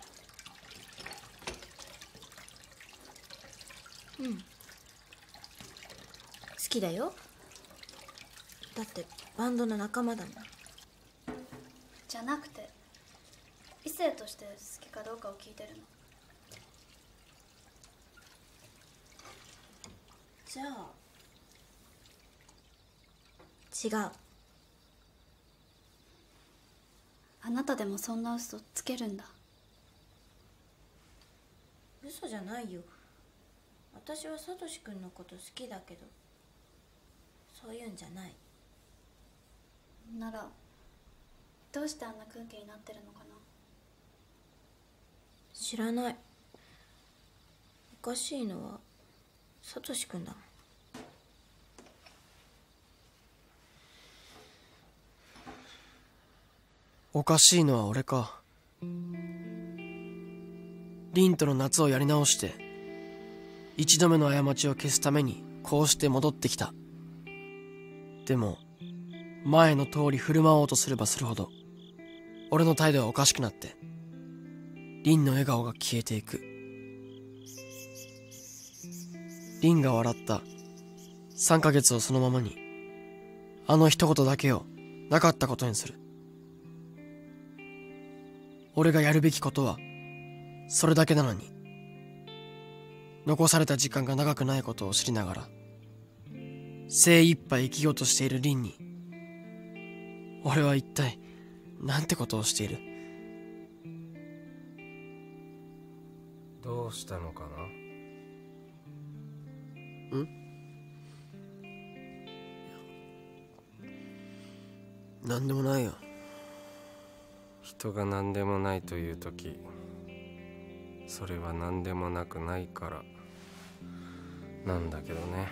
うん、好きだよ。だってバンドの仲間だもん。 じゃなくて異性として好きかどうかを聞いてるの。 じゃあ違う。 あなたでもそんな嘘つけるんだ。 嘘じゃないよ。私はサトシ君のこと好きだけど、そういうんじゃない。 ならどうしてあんな空気になってるのかな。 知らない。おかしいのはサトシ君だもん。 おかしいのは俺か。凛との夏をやり直して一度目の過ちを消すためにこうして戻ってきた。でも前の通り振る舞おうとすればするほど俺の態度はおかしくなって凛の笑顔が消えていく。凛が笑ったさんかげつをそのままに、あの一言だけをなかったことにする。俺がやるべきことはそれだけなのに、残された時間が長くないことを知りながら精一杯生きようとしている凛に、俺は一体なんてことをしている。 どうしたのかな。 ん？なんでもないよ。 人が何でもないという時、それは何でもなくないからなんだけどね。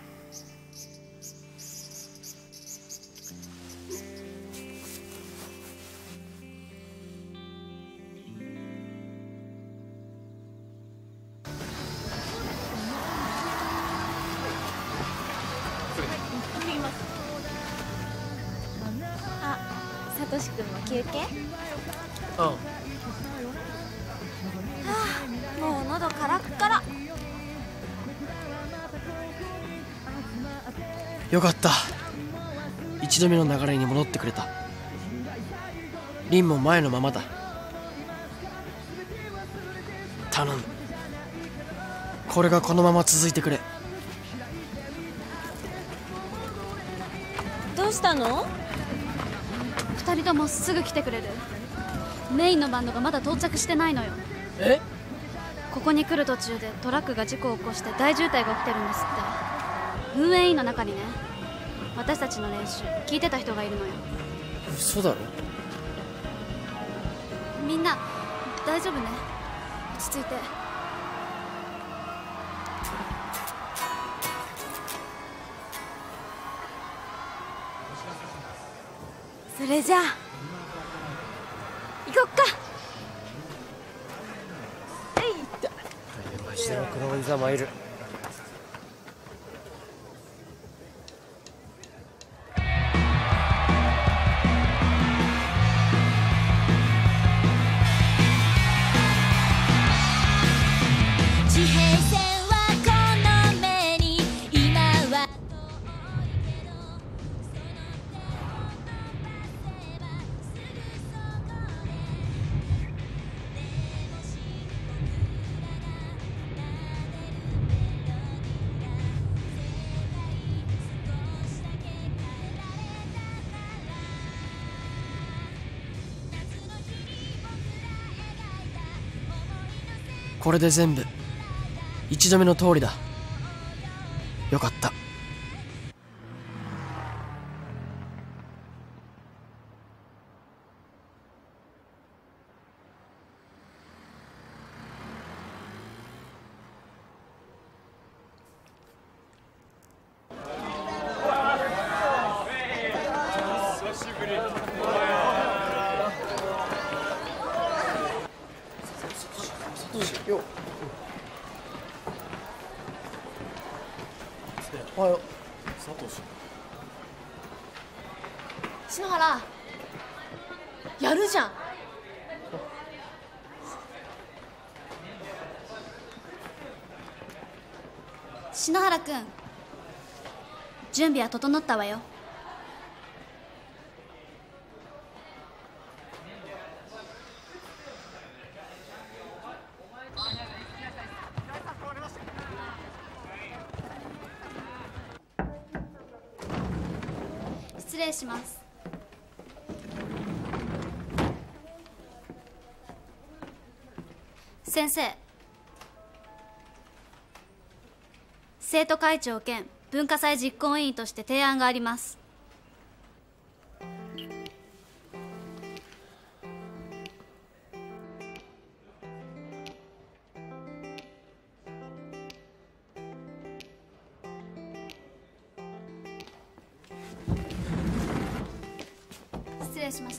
あ、サトシ君も休憩？ ああ。 はあ、もう喉カラッカラ。 よかった、一度目の流れに戻ってくれた。凛も前のままだ。頼む、これがこのまま続いてくれ。 どうしたの？ 二人ともすぐ来てくれる？メインのバンドがまだ到着してないのよ。 え？ ここに来る途中でトラックが事故を起こして大渋滞が起きてるんですって。運営員の中にね、私たちの練習聞いてた人がいるのよ。 嘘だろ。 みんな大丈夫ね、落ち着いて。 それじゃあ行こっか。えいっと。 白黒いざ参る。 地平線はこの目に今はこれで全部一度目の通りだ。よかった。 よおはよう。佐藤氏。 篠原やるじゃん。 篠原くん、準備は整ったわよ。失礼します。先生、生徒会長兼文化祭実行委員として提案があります。失礼しました。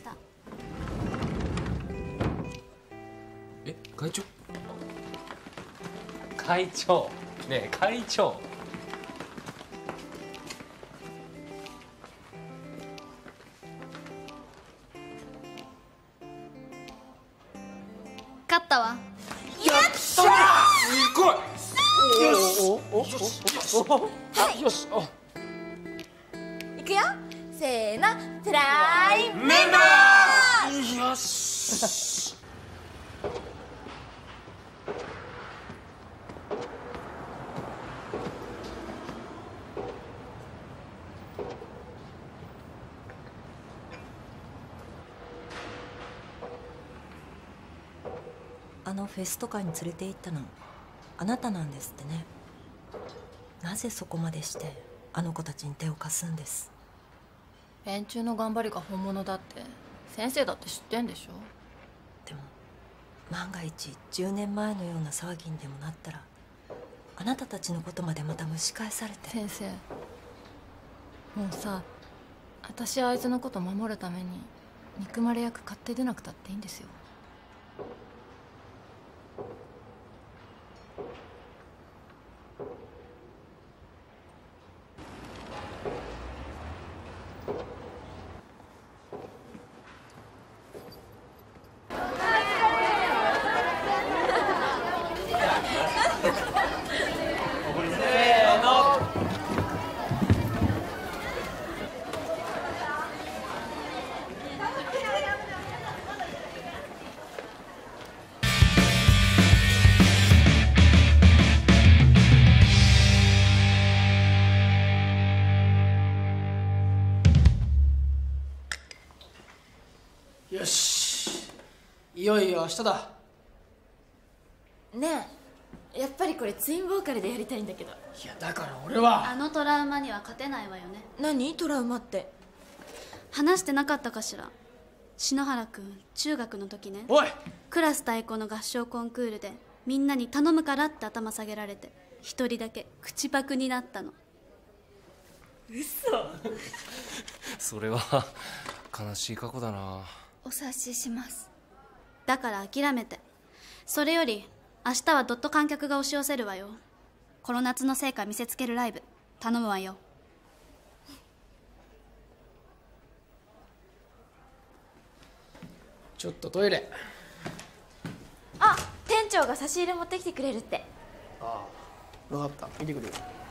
え、会長会長ねえ会長。 勝ったわ。 やったー。すごい。よしおおおおあよし。 いくよ、せーの、トライメンバー。 よし。 あのフェスとかに連れて行ったのあなたなんですってね。なぜそこまでしてあの子たちに手を貸すんです？ 連中の頑張りが本物だって先生だって知ってんでしょ。 でも万が一じゅうねんまえのような騒ぎにでもなったらあなたたちのことまでまた蒸し返されて。 先生、もうさ、私はあいつのこと守るために憎まれ役買って出なくたっていいんですよ。 よし、いよいよ明日だ。 ねえ、やっぱりこれツインボーカルでやりたいんだけど。 いやだから俺はあのトラウマには勝てないわよね。 何トラウマって。 話してなかったかしら。篠原くん中学の時ね、 おいクラス対抗の合唱コンクールでみんなに頼むからって頭下げられて一人だけ口パクになったの。 嘘。 それは悲しい過去だな。 お察しします。だから諦めて、それより明日はドット観客が押し寄せるわよ。この夏の成果見せつけるライブ頼むわよ。 ちょっとトイレ。 あ、店長が差し入れ持ってきてくれるって。 ああ、分かった、見てくるよ。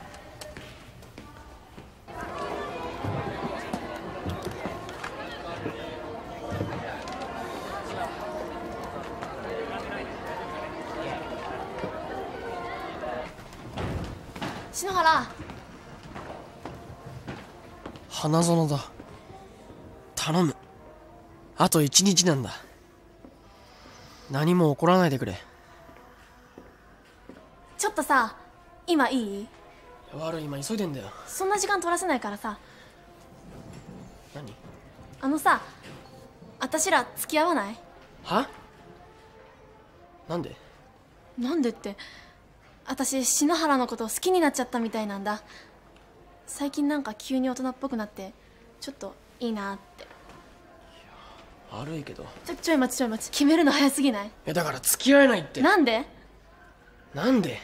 篠原、 花園だ。頼む。あと一日なんだ。何も起こらないでくれ。 ちょっとさ、今いい？ 悪い、今急いでんだよ。 そんな時間取らせないからさ。 何？ あのさ、私ら付き合わない？ は？なんで？ なんでって、私篠原のこと好きになっちゃったみたいなんだ。最近なんか急に大人っぽくなってちょっといいなって。 悪いけど。 ちょちょい待ちちょい待ち、決めるの早すぎない？ え、だから付き合えないって。 なんで？ なんで？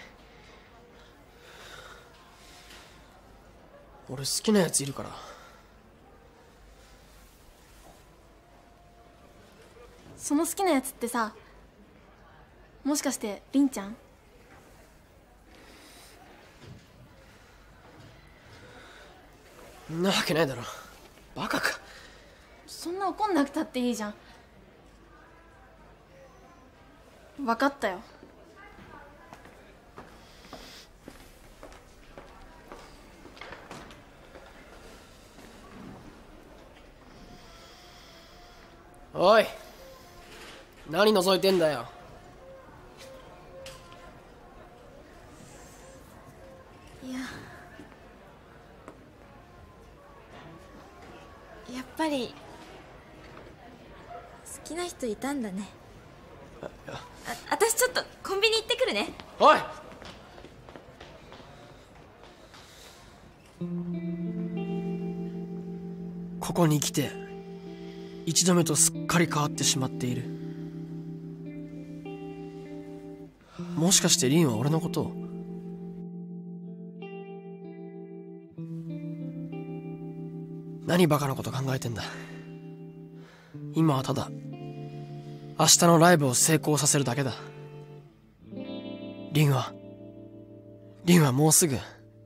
俺好きなやついるから。 その好きなやつってさ、もしかして凛ちゃん？ んなわけないだろ。バカか。 そんな怒んなくたっていいじゃん。分かったよ。 おい、何覗いてんだよ。 いや、やっぱり好きな人いたんだね。あ、私ちょっとコンビニ行ってくるね。 おい、ここに来て一度目とすっかり変わってしまっている。もしかして凛は俺のことを。何バカなこと考えてんだ。今はただ明日のライブを成功させるだけだ。凛は凛はもうすぐ。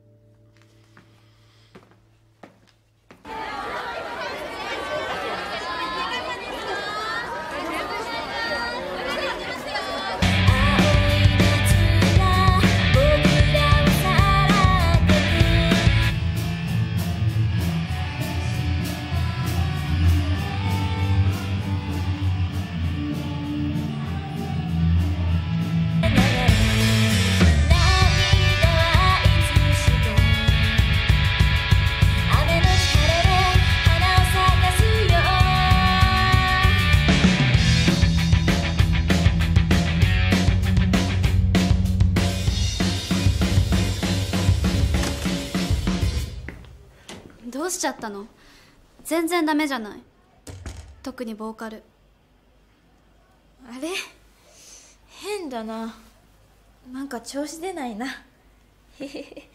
どうしちゃったの？全然ダメじゃない。特にボーカル。 あれ、変だな。なんか調子出ないな。へへへ。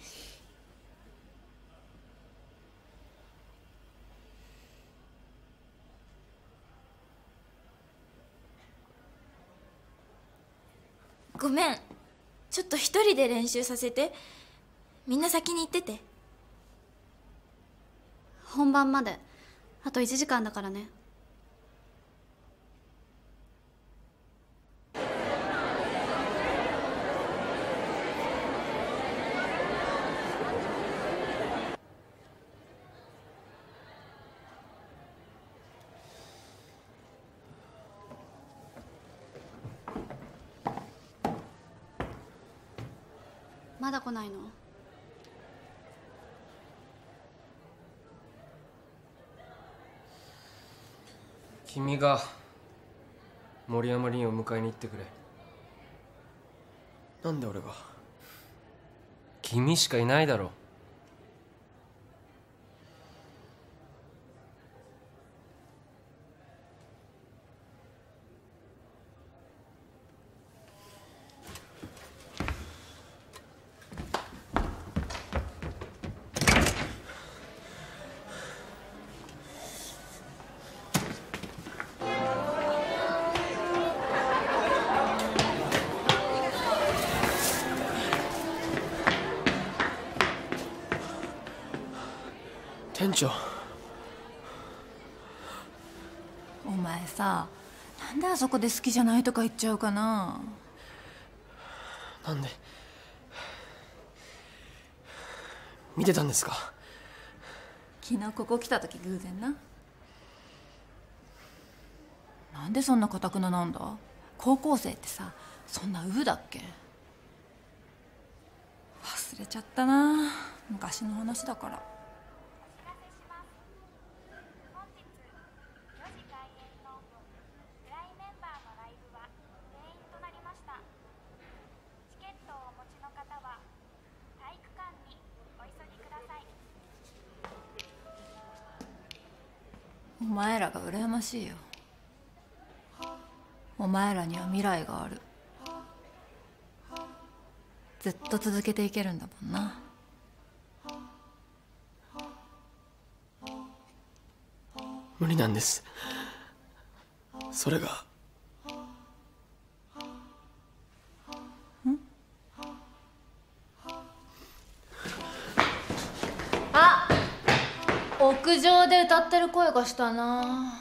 ごめん、ちょっと一人で練習させて。みんな先に行ってて。 本番まであといちじかんだからね。まだ来ないの？ 君が森山凛を迎えに行ってくれ。 なんで俺が？ 君しかいないだろ。 店長。 お前さ、なんであそこで好きじゃないとか言っちゃうかな。 なんで見てたんですか？ 昨日ここ来た時偶然な。なんでそんな固くななんだ。高校生ってさ、そんなウブだっけ。忘れちゃったな、昔の話だから。お前らが羨ましいよ。お前らには未来がある。ずっと続けていけるんだもんな。 無理なんです、それが。 ん？あ、屋上で歌ってる声がしたな。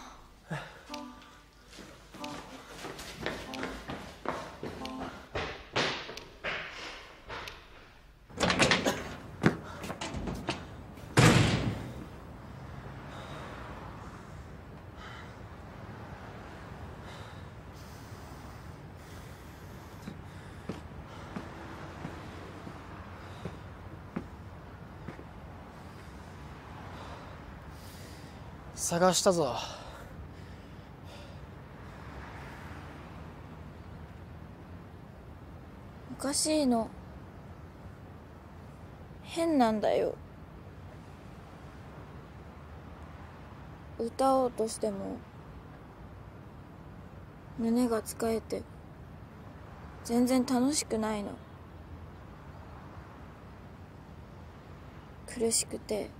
探したぞ。 おかしいの、変なんだよ。歌おうとしても胸がつかえて全然楽しくないの。苦しくて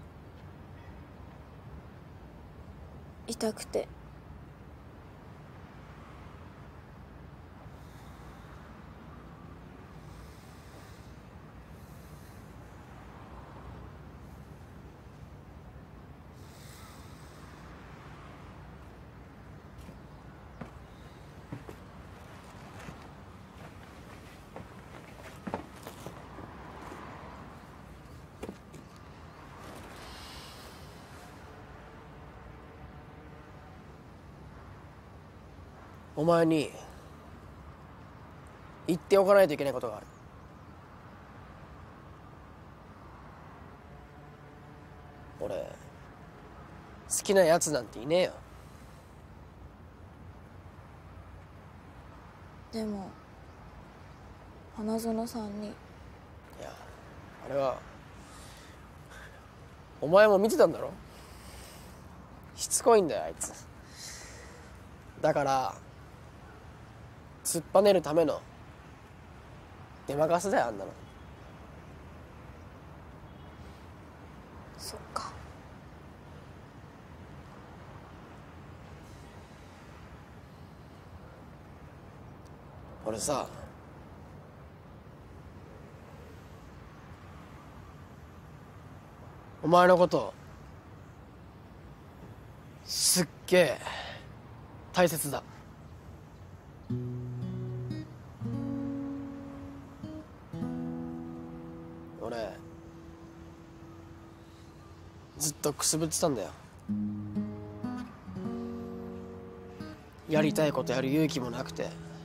痛くて。 お前に言っておかないといけないことがある。俺好きなやつなんていねえよ。 でも花園さんに。いや、あれはお前も見てたんだろ。しつこいんだよあいつ。だから突っぱねるための出まかすだよ、あんなの。 そっか。 俺さ、お前のことすっげえ大切だ。俺ずっとくすぶってたんだよ。やりたいことやる勇気もなくて、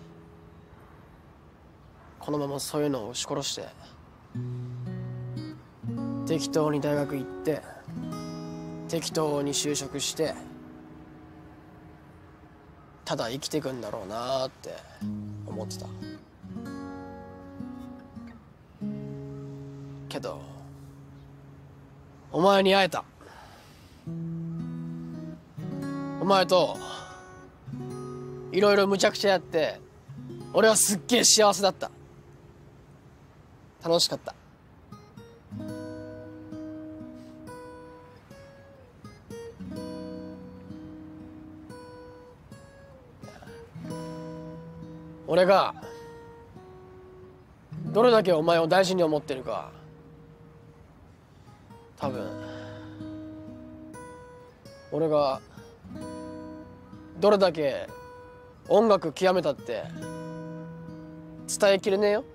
このままそういうのを押し殺して適当に大学行って適当に就職してただ生きてくんだろうなーって思ってたけど、お前に会えた。お前といろいろむちゃくちゃやって俺はすっげえ幸せだった。楽しかった。俺がどれだけお前を大事に思ってるか多分俺がどれだけ音楽極めたって伝えきれねえよ。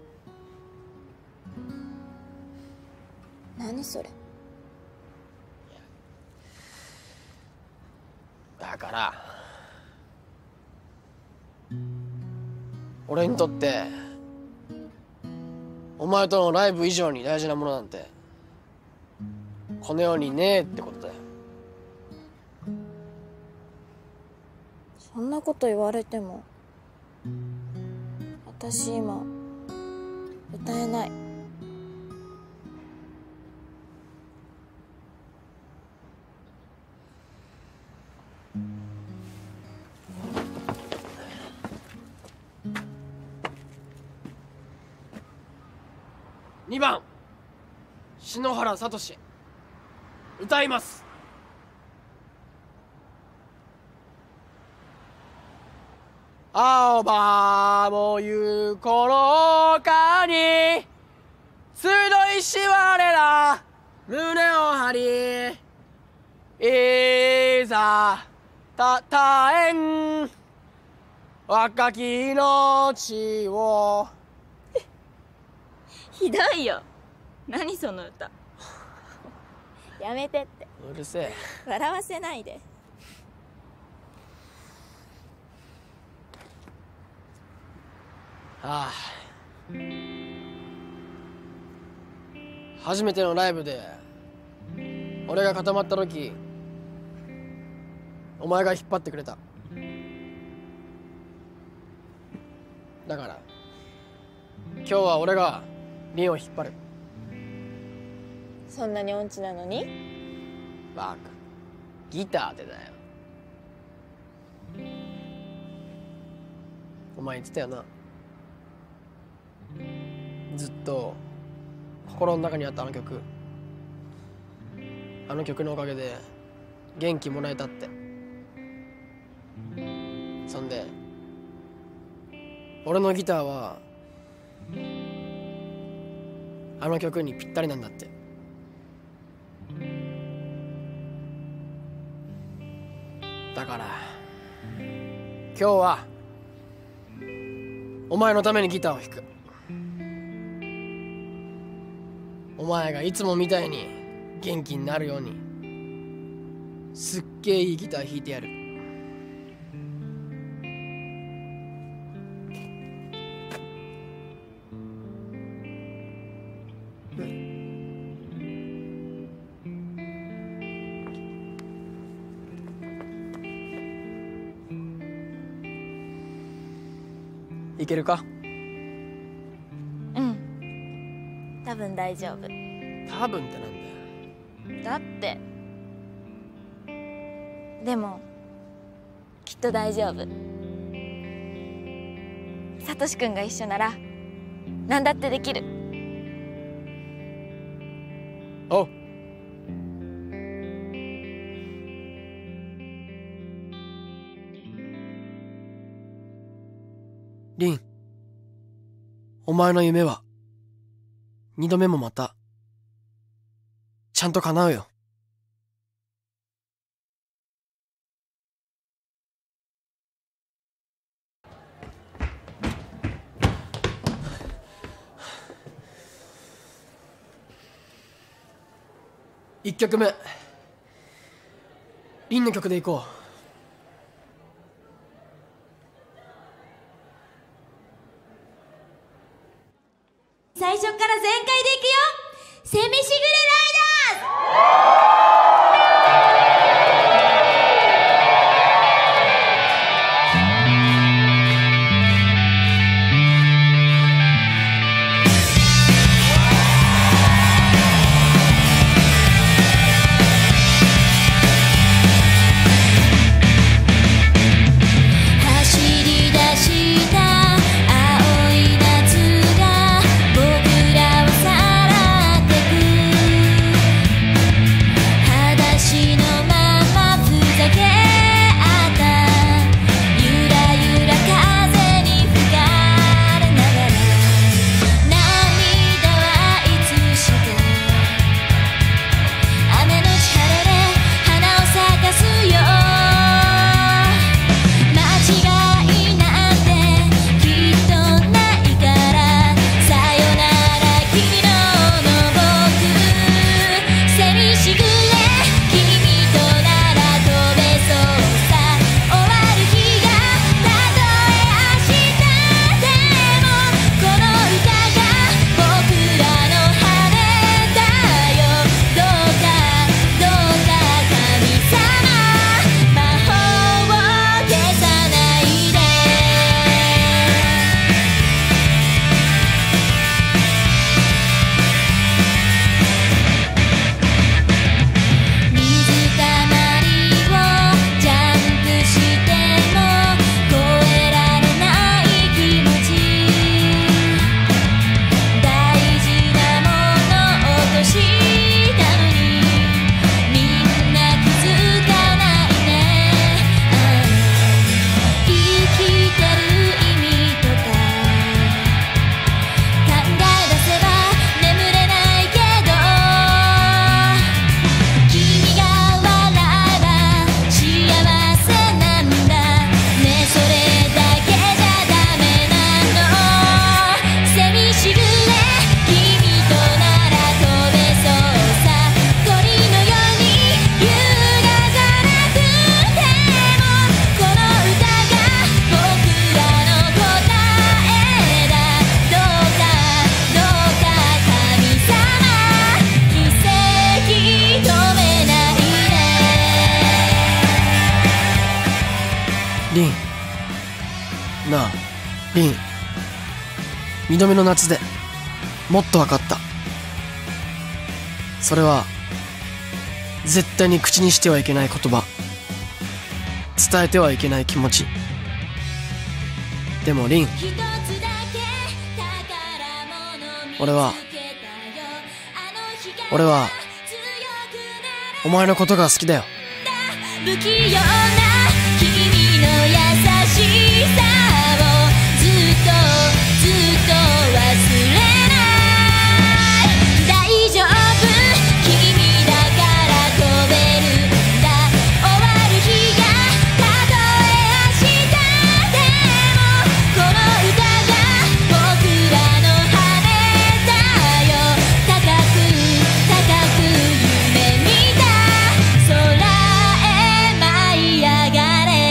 何それ。 だから俺にとってお前とのライブ以上に大事なものなんてこの世にねえってことだよ。 そんなこと言われても私今歌えない。 にばん篠原聡歌います。青葉もゆう頃かに集いし我ら胸を張りいざたたえん若き命を。 ひどいよ。何その歌。やめてって。 うるせえ。 笑わせないで。 ああ、初めてのライブで俺が固まった時お前が引っ張ってくれた。だから今日は俺がリンを引っ張る。 そんなに音痴なのに。 バカ、ギターでだよ。お前言ってたよな、ずっと心の中にあったあの曲、あの曲のおかげで元気もらえたって。そんで俺のギターはあの曲にぴったりなんだって。だから今日はお前のためにギターを弾く。お前がいつもみたいに元気になるようにすっげえいいギター弾いてやる。いけるか？ うん、多分大丈夫。 多分ってなんだよ。 だってでもきっと大丈夫。サトシ君が一緒なら何だってできる。 おう。リン、お前の夢は二度目もまたちゃんと叶うよ。一曲目、リンの曲でいこう。 最初から全開でいくよ。セミシグレライダ走り出した青い夏が僕らをさリン、なあリン、二度目の夏でもっと分かった。それは絶対に口にしてはいけない言葉、伝えてはいけない気持ち。でもリン、俺は俺はお前のことが好きだよ。 不器用な君の優しさをずっとずっと忘れない。大丈夫、君だから飛べるんだ。終わる日がたとえ明日でも、この歌が僕らの羽だよ。高く高く夢見た空へ舞い上がれ。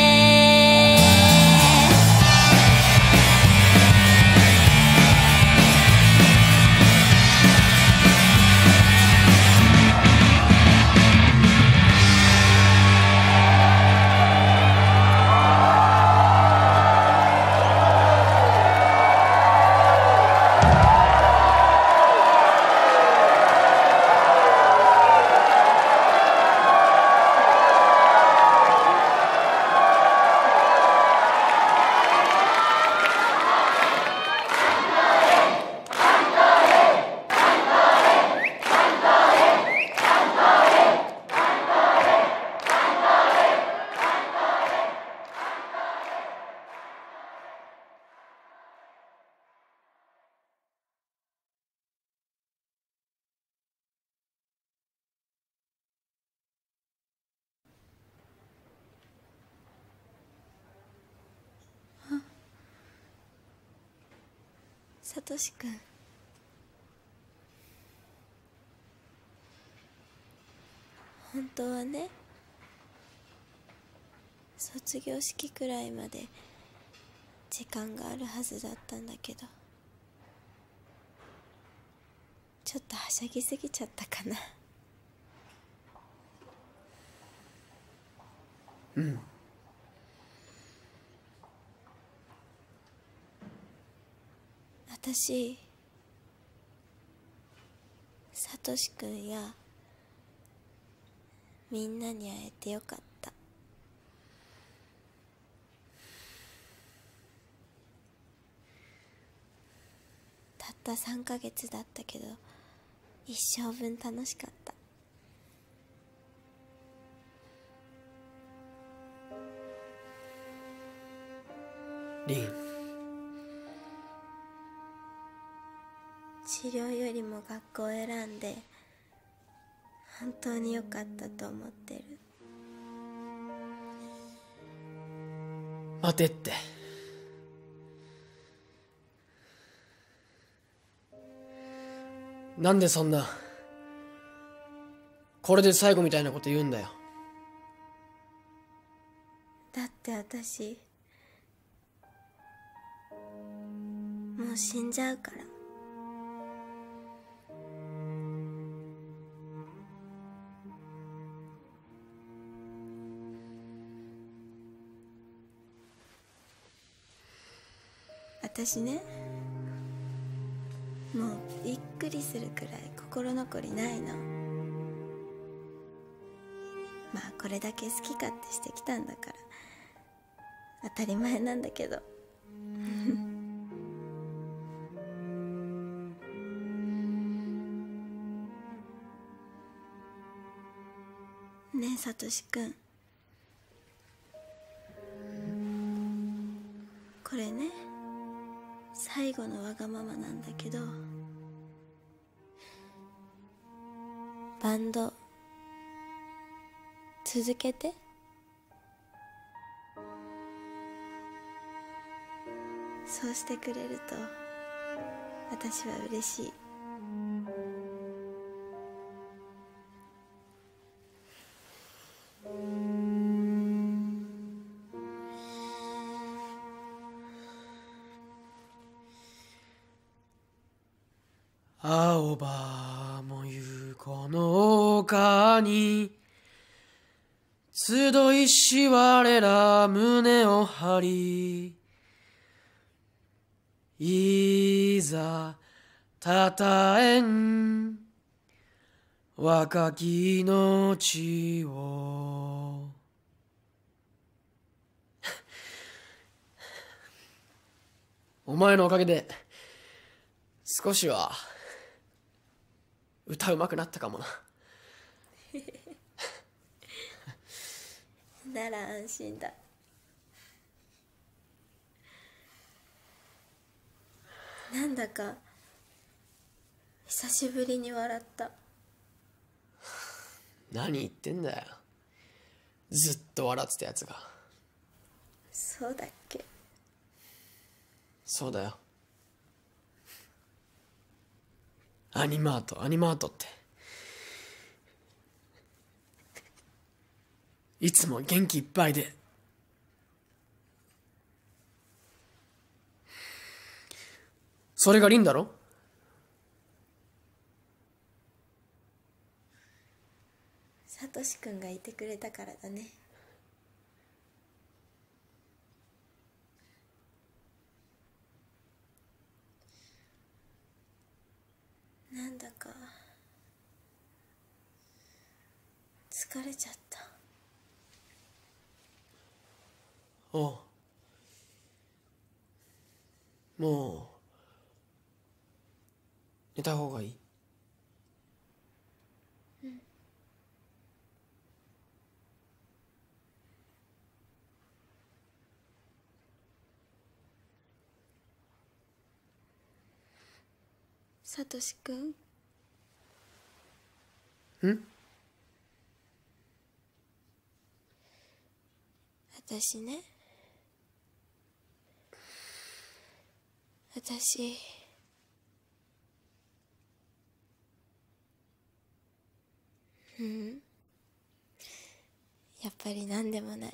さとしくん、本当はね、卒業式くらいまで時間があるはずだったんだけど、ちょっとはしゃぎすぎちゃったかな。 うん。 私、さとしくんやみんなに会えてよかった。たったさんかげつだったけど一生分楽しかった。 リン、 治療よりも学校を選んで本当に良かったと思ってる。 待てって。なんでそんなこれで最後みたいなこと言うんだよ。 だって私もう死んじゃうから。私ね、もうびっくりするくらい心残りないの。まあこれだけ好き勝手してきたんだから当たり前なんだけどねえさとしくん、これね最後のわがままなんだけど、バンド続けて。そうしてくれると私は嬉しい。 青葉もゆこの丘に集いし我ら胸を張り、いざたたえん若き命を。お前のおかげで少しは歌うまくなったかもな。 なら安心だ。なんだか久しぶりに笑った。 何言ってんだよ、ずっと笑ってたやつが。 そうだっけ。 そうだよ。アニマートアニマートっていつも元気いっぱいで、それがリンだろ。 サトシ君がいてくれたからだね。なんだか疲れちゃった。 おう、もう寝た方がいい。 うん。サトシ君。 ん？ 私ね、私うんやっぱり何でもない。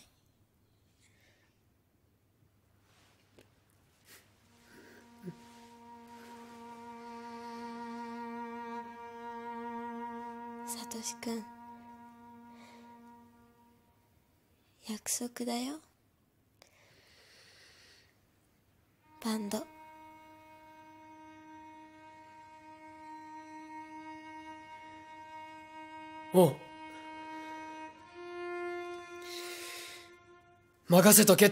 サトシ君、約束だよ。バンドおう、任せとけって。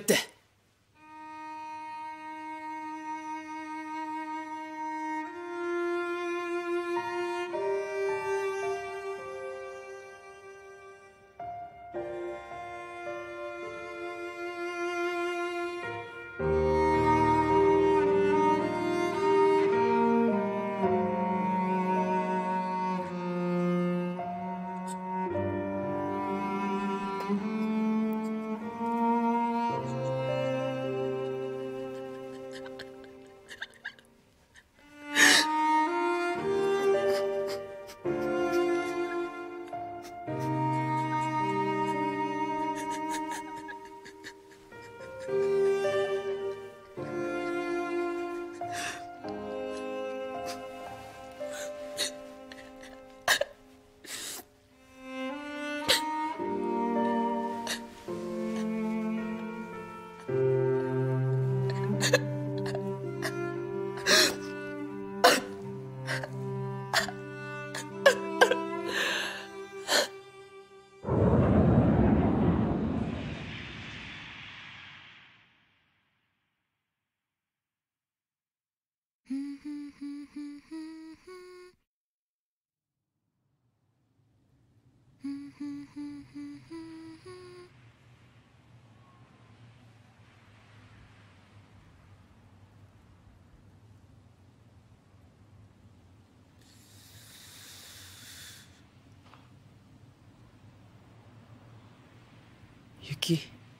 雪。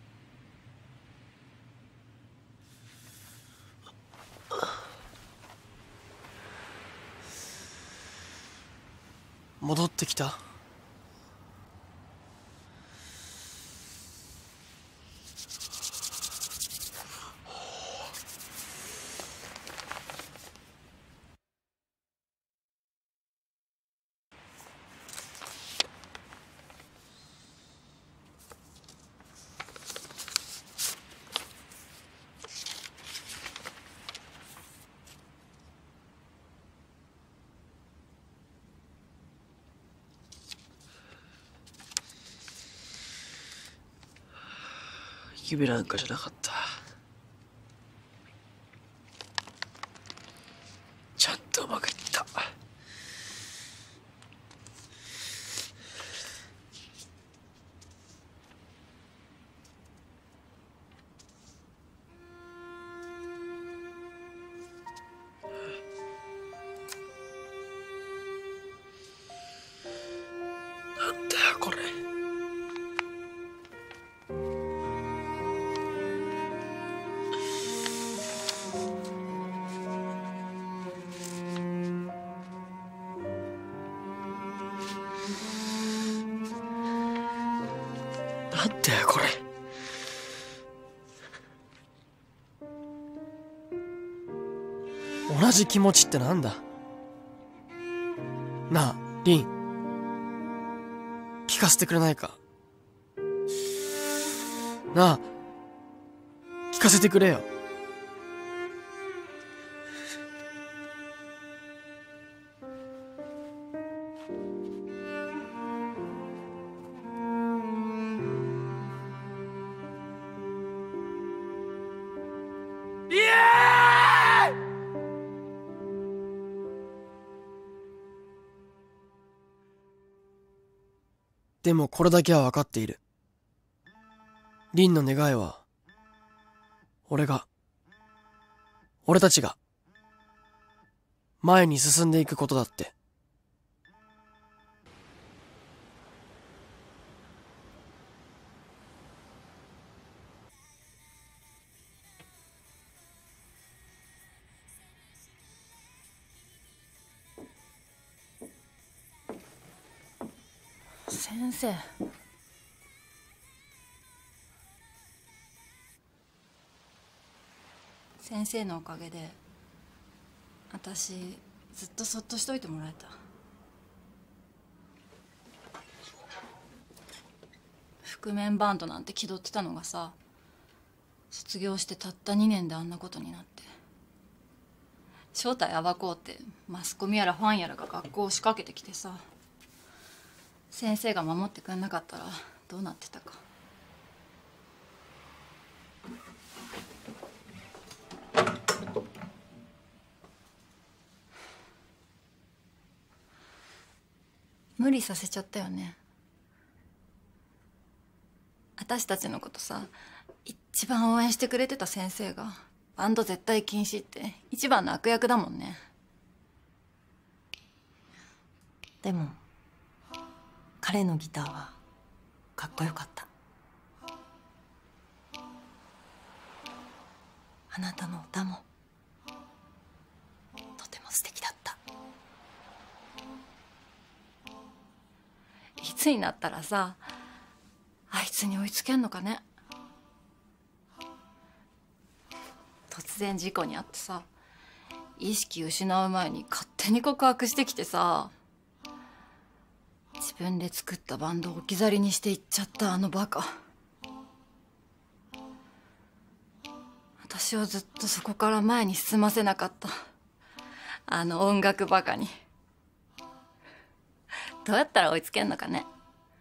戻ってきた。 夢なんかじゃなかった。ちゃんとうまくいった。なんだよこれ。なんだよこれ。同じ気持ちってなんだ。なあリン、聞かせてくれないか。なあ聞かせてくれよ。イエーイ！でもこれだけは分かっている。リンの願いは、俺が、俺たちが、前に進んでいくことだって。 先生。先生のおかげで私ずっとそっとしといてもらえた。覆面バンドなんて気取ってたのがさ、卒業してたったにねんであんなことになって、正体暴こうってマスコミやらファンやらが学校を仕掛けてきてさ、先生が守ってくれなかったらどうなってたか。無理させちゃったよね。私たちのことさ、一番応援してくれてた先生がバンド絶対禁止って一番の悪役だもんね。 でも彼のギターはかっこよかった。あなたの歌もとても素敵だった。 いつになったらさ、あいつに追いつけんのかね。突然事故に遭ってさ、意識失う前に勝手に告白してきてさ、自分で作ったバンドを置き去りにしていっちゃったあのバカ。私をずっとそこから前に進ませなかったあの音楽バカにどうやったら追いつけんのかね。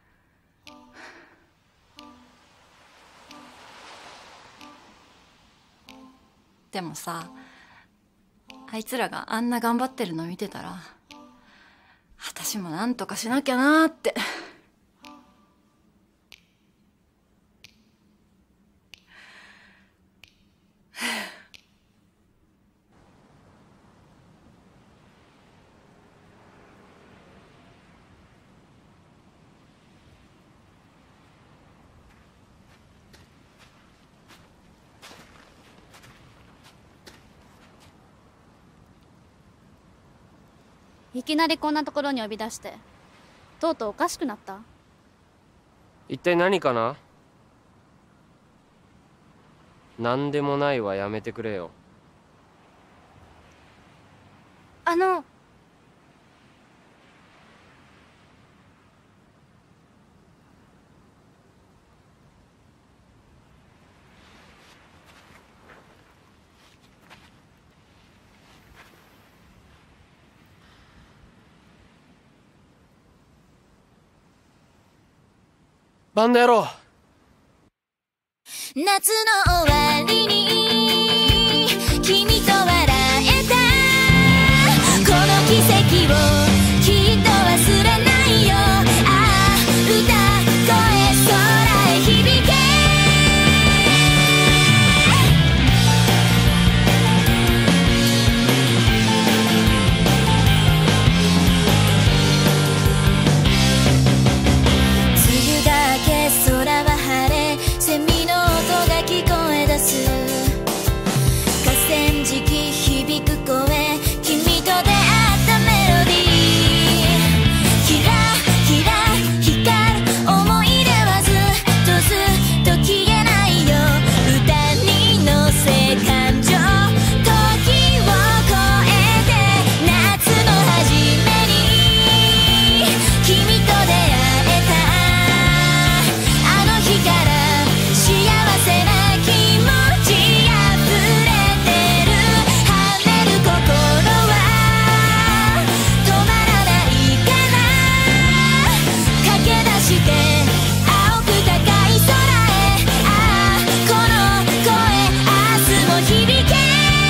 でもさ、あいつらがあんな頑張ってるの見てたら、私もなんとかしなきゃなーって。 いきなりこんなところに呼び出してとうとうおかしくなった？ 一体何かな。何でもないはやめてくれよ。 あのバンドやろう。 夏の終わりに君と笑えたこの奇跡をきっと忘れないよ。ああ歌声空へ響け梅雨が明け空は晴れセミの音が聞こえ出す河川敷響く声君と出会ったメロディーキラキラ光る思い出はずっとずっと消えないよ歌に乗せ感情時を超えて夏の初めに君と出会えたあの日から幸せな気持ち溢れてる跳ねる心は止まらないから駆け出して青く高い空へああこの声明日も響け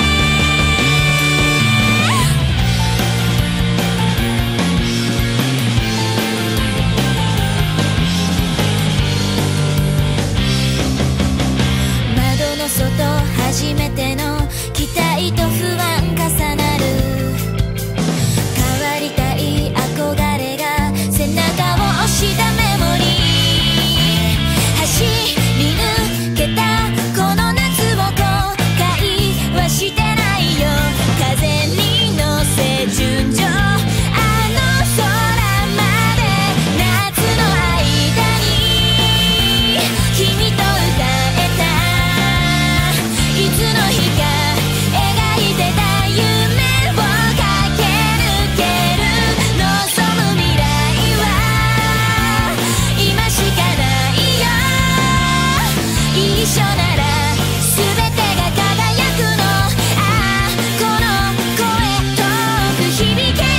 窓の外初めての期待と不安重なる変わりたい憧れが背中を押したメモリー走り抜けたこの夏を後悔はしてないよ風に乗せ順調あの空まで夏の間に君と歌えたいつの日か描いてた夢を駆け抜ける望む未来は今しかないよ一緒なら全てが輝くのああこの声遠く響け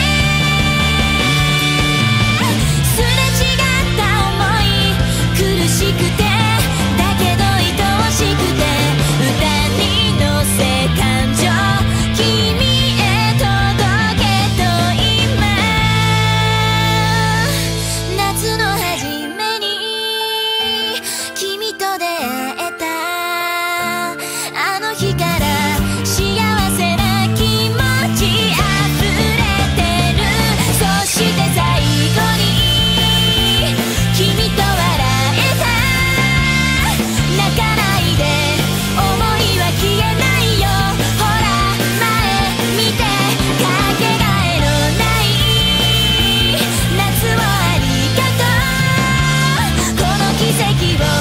すれ違った想い苦しくてだけど愛おしくて歌に乗せ感情君へ届けと今夏の初めに君と出会えたあの日から幸せな気持ち溢れてるそして最後に君と笑えた泣かないで想いは消えないよほら前見てかけがえのない夏をありがとうこの奇跡を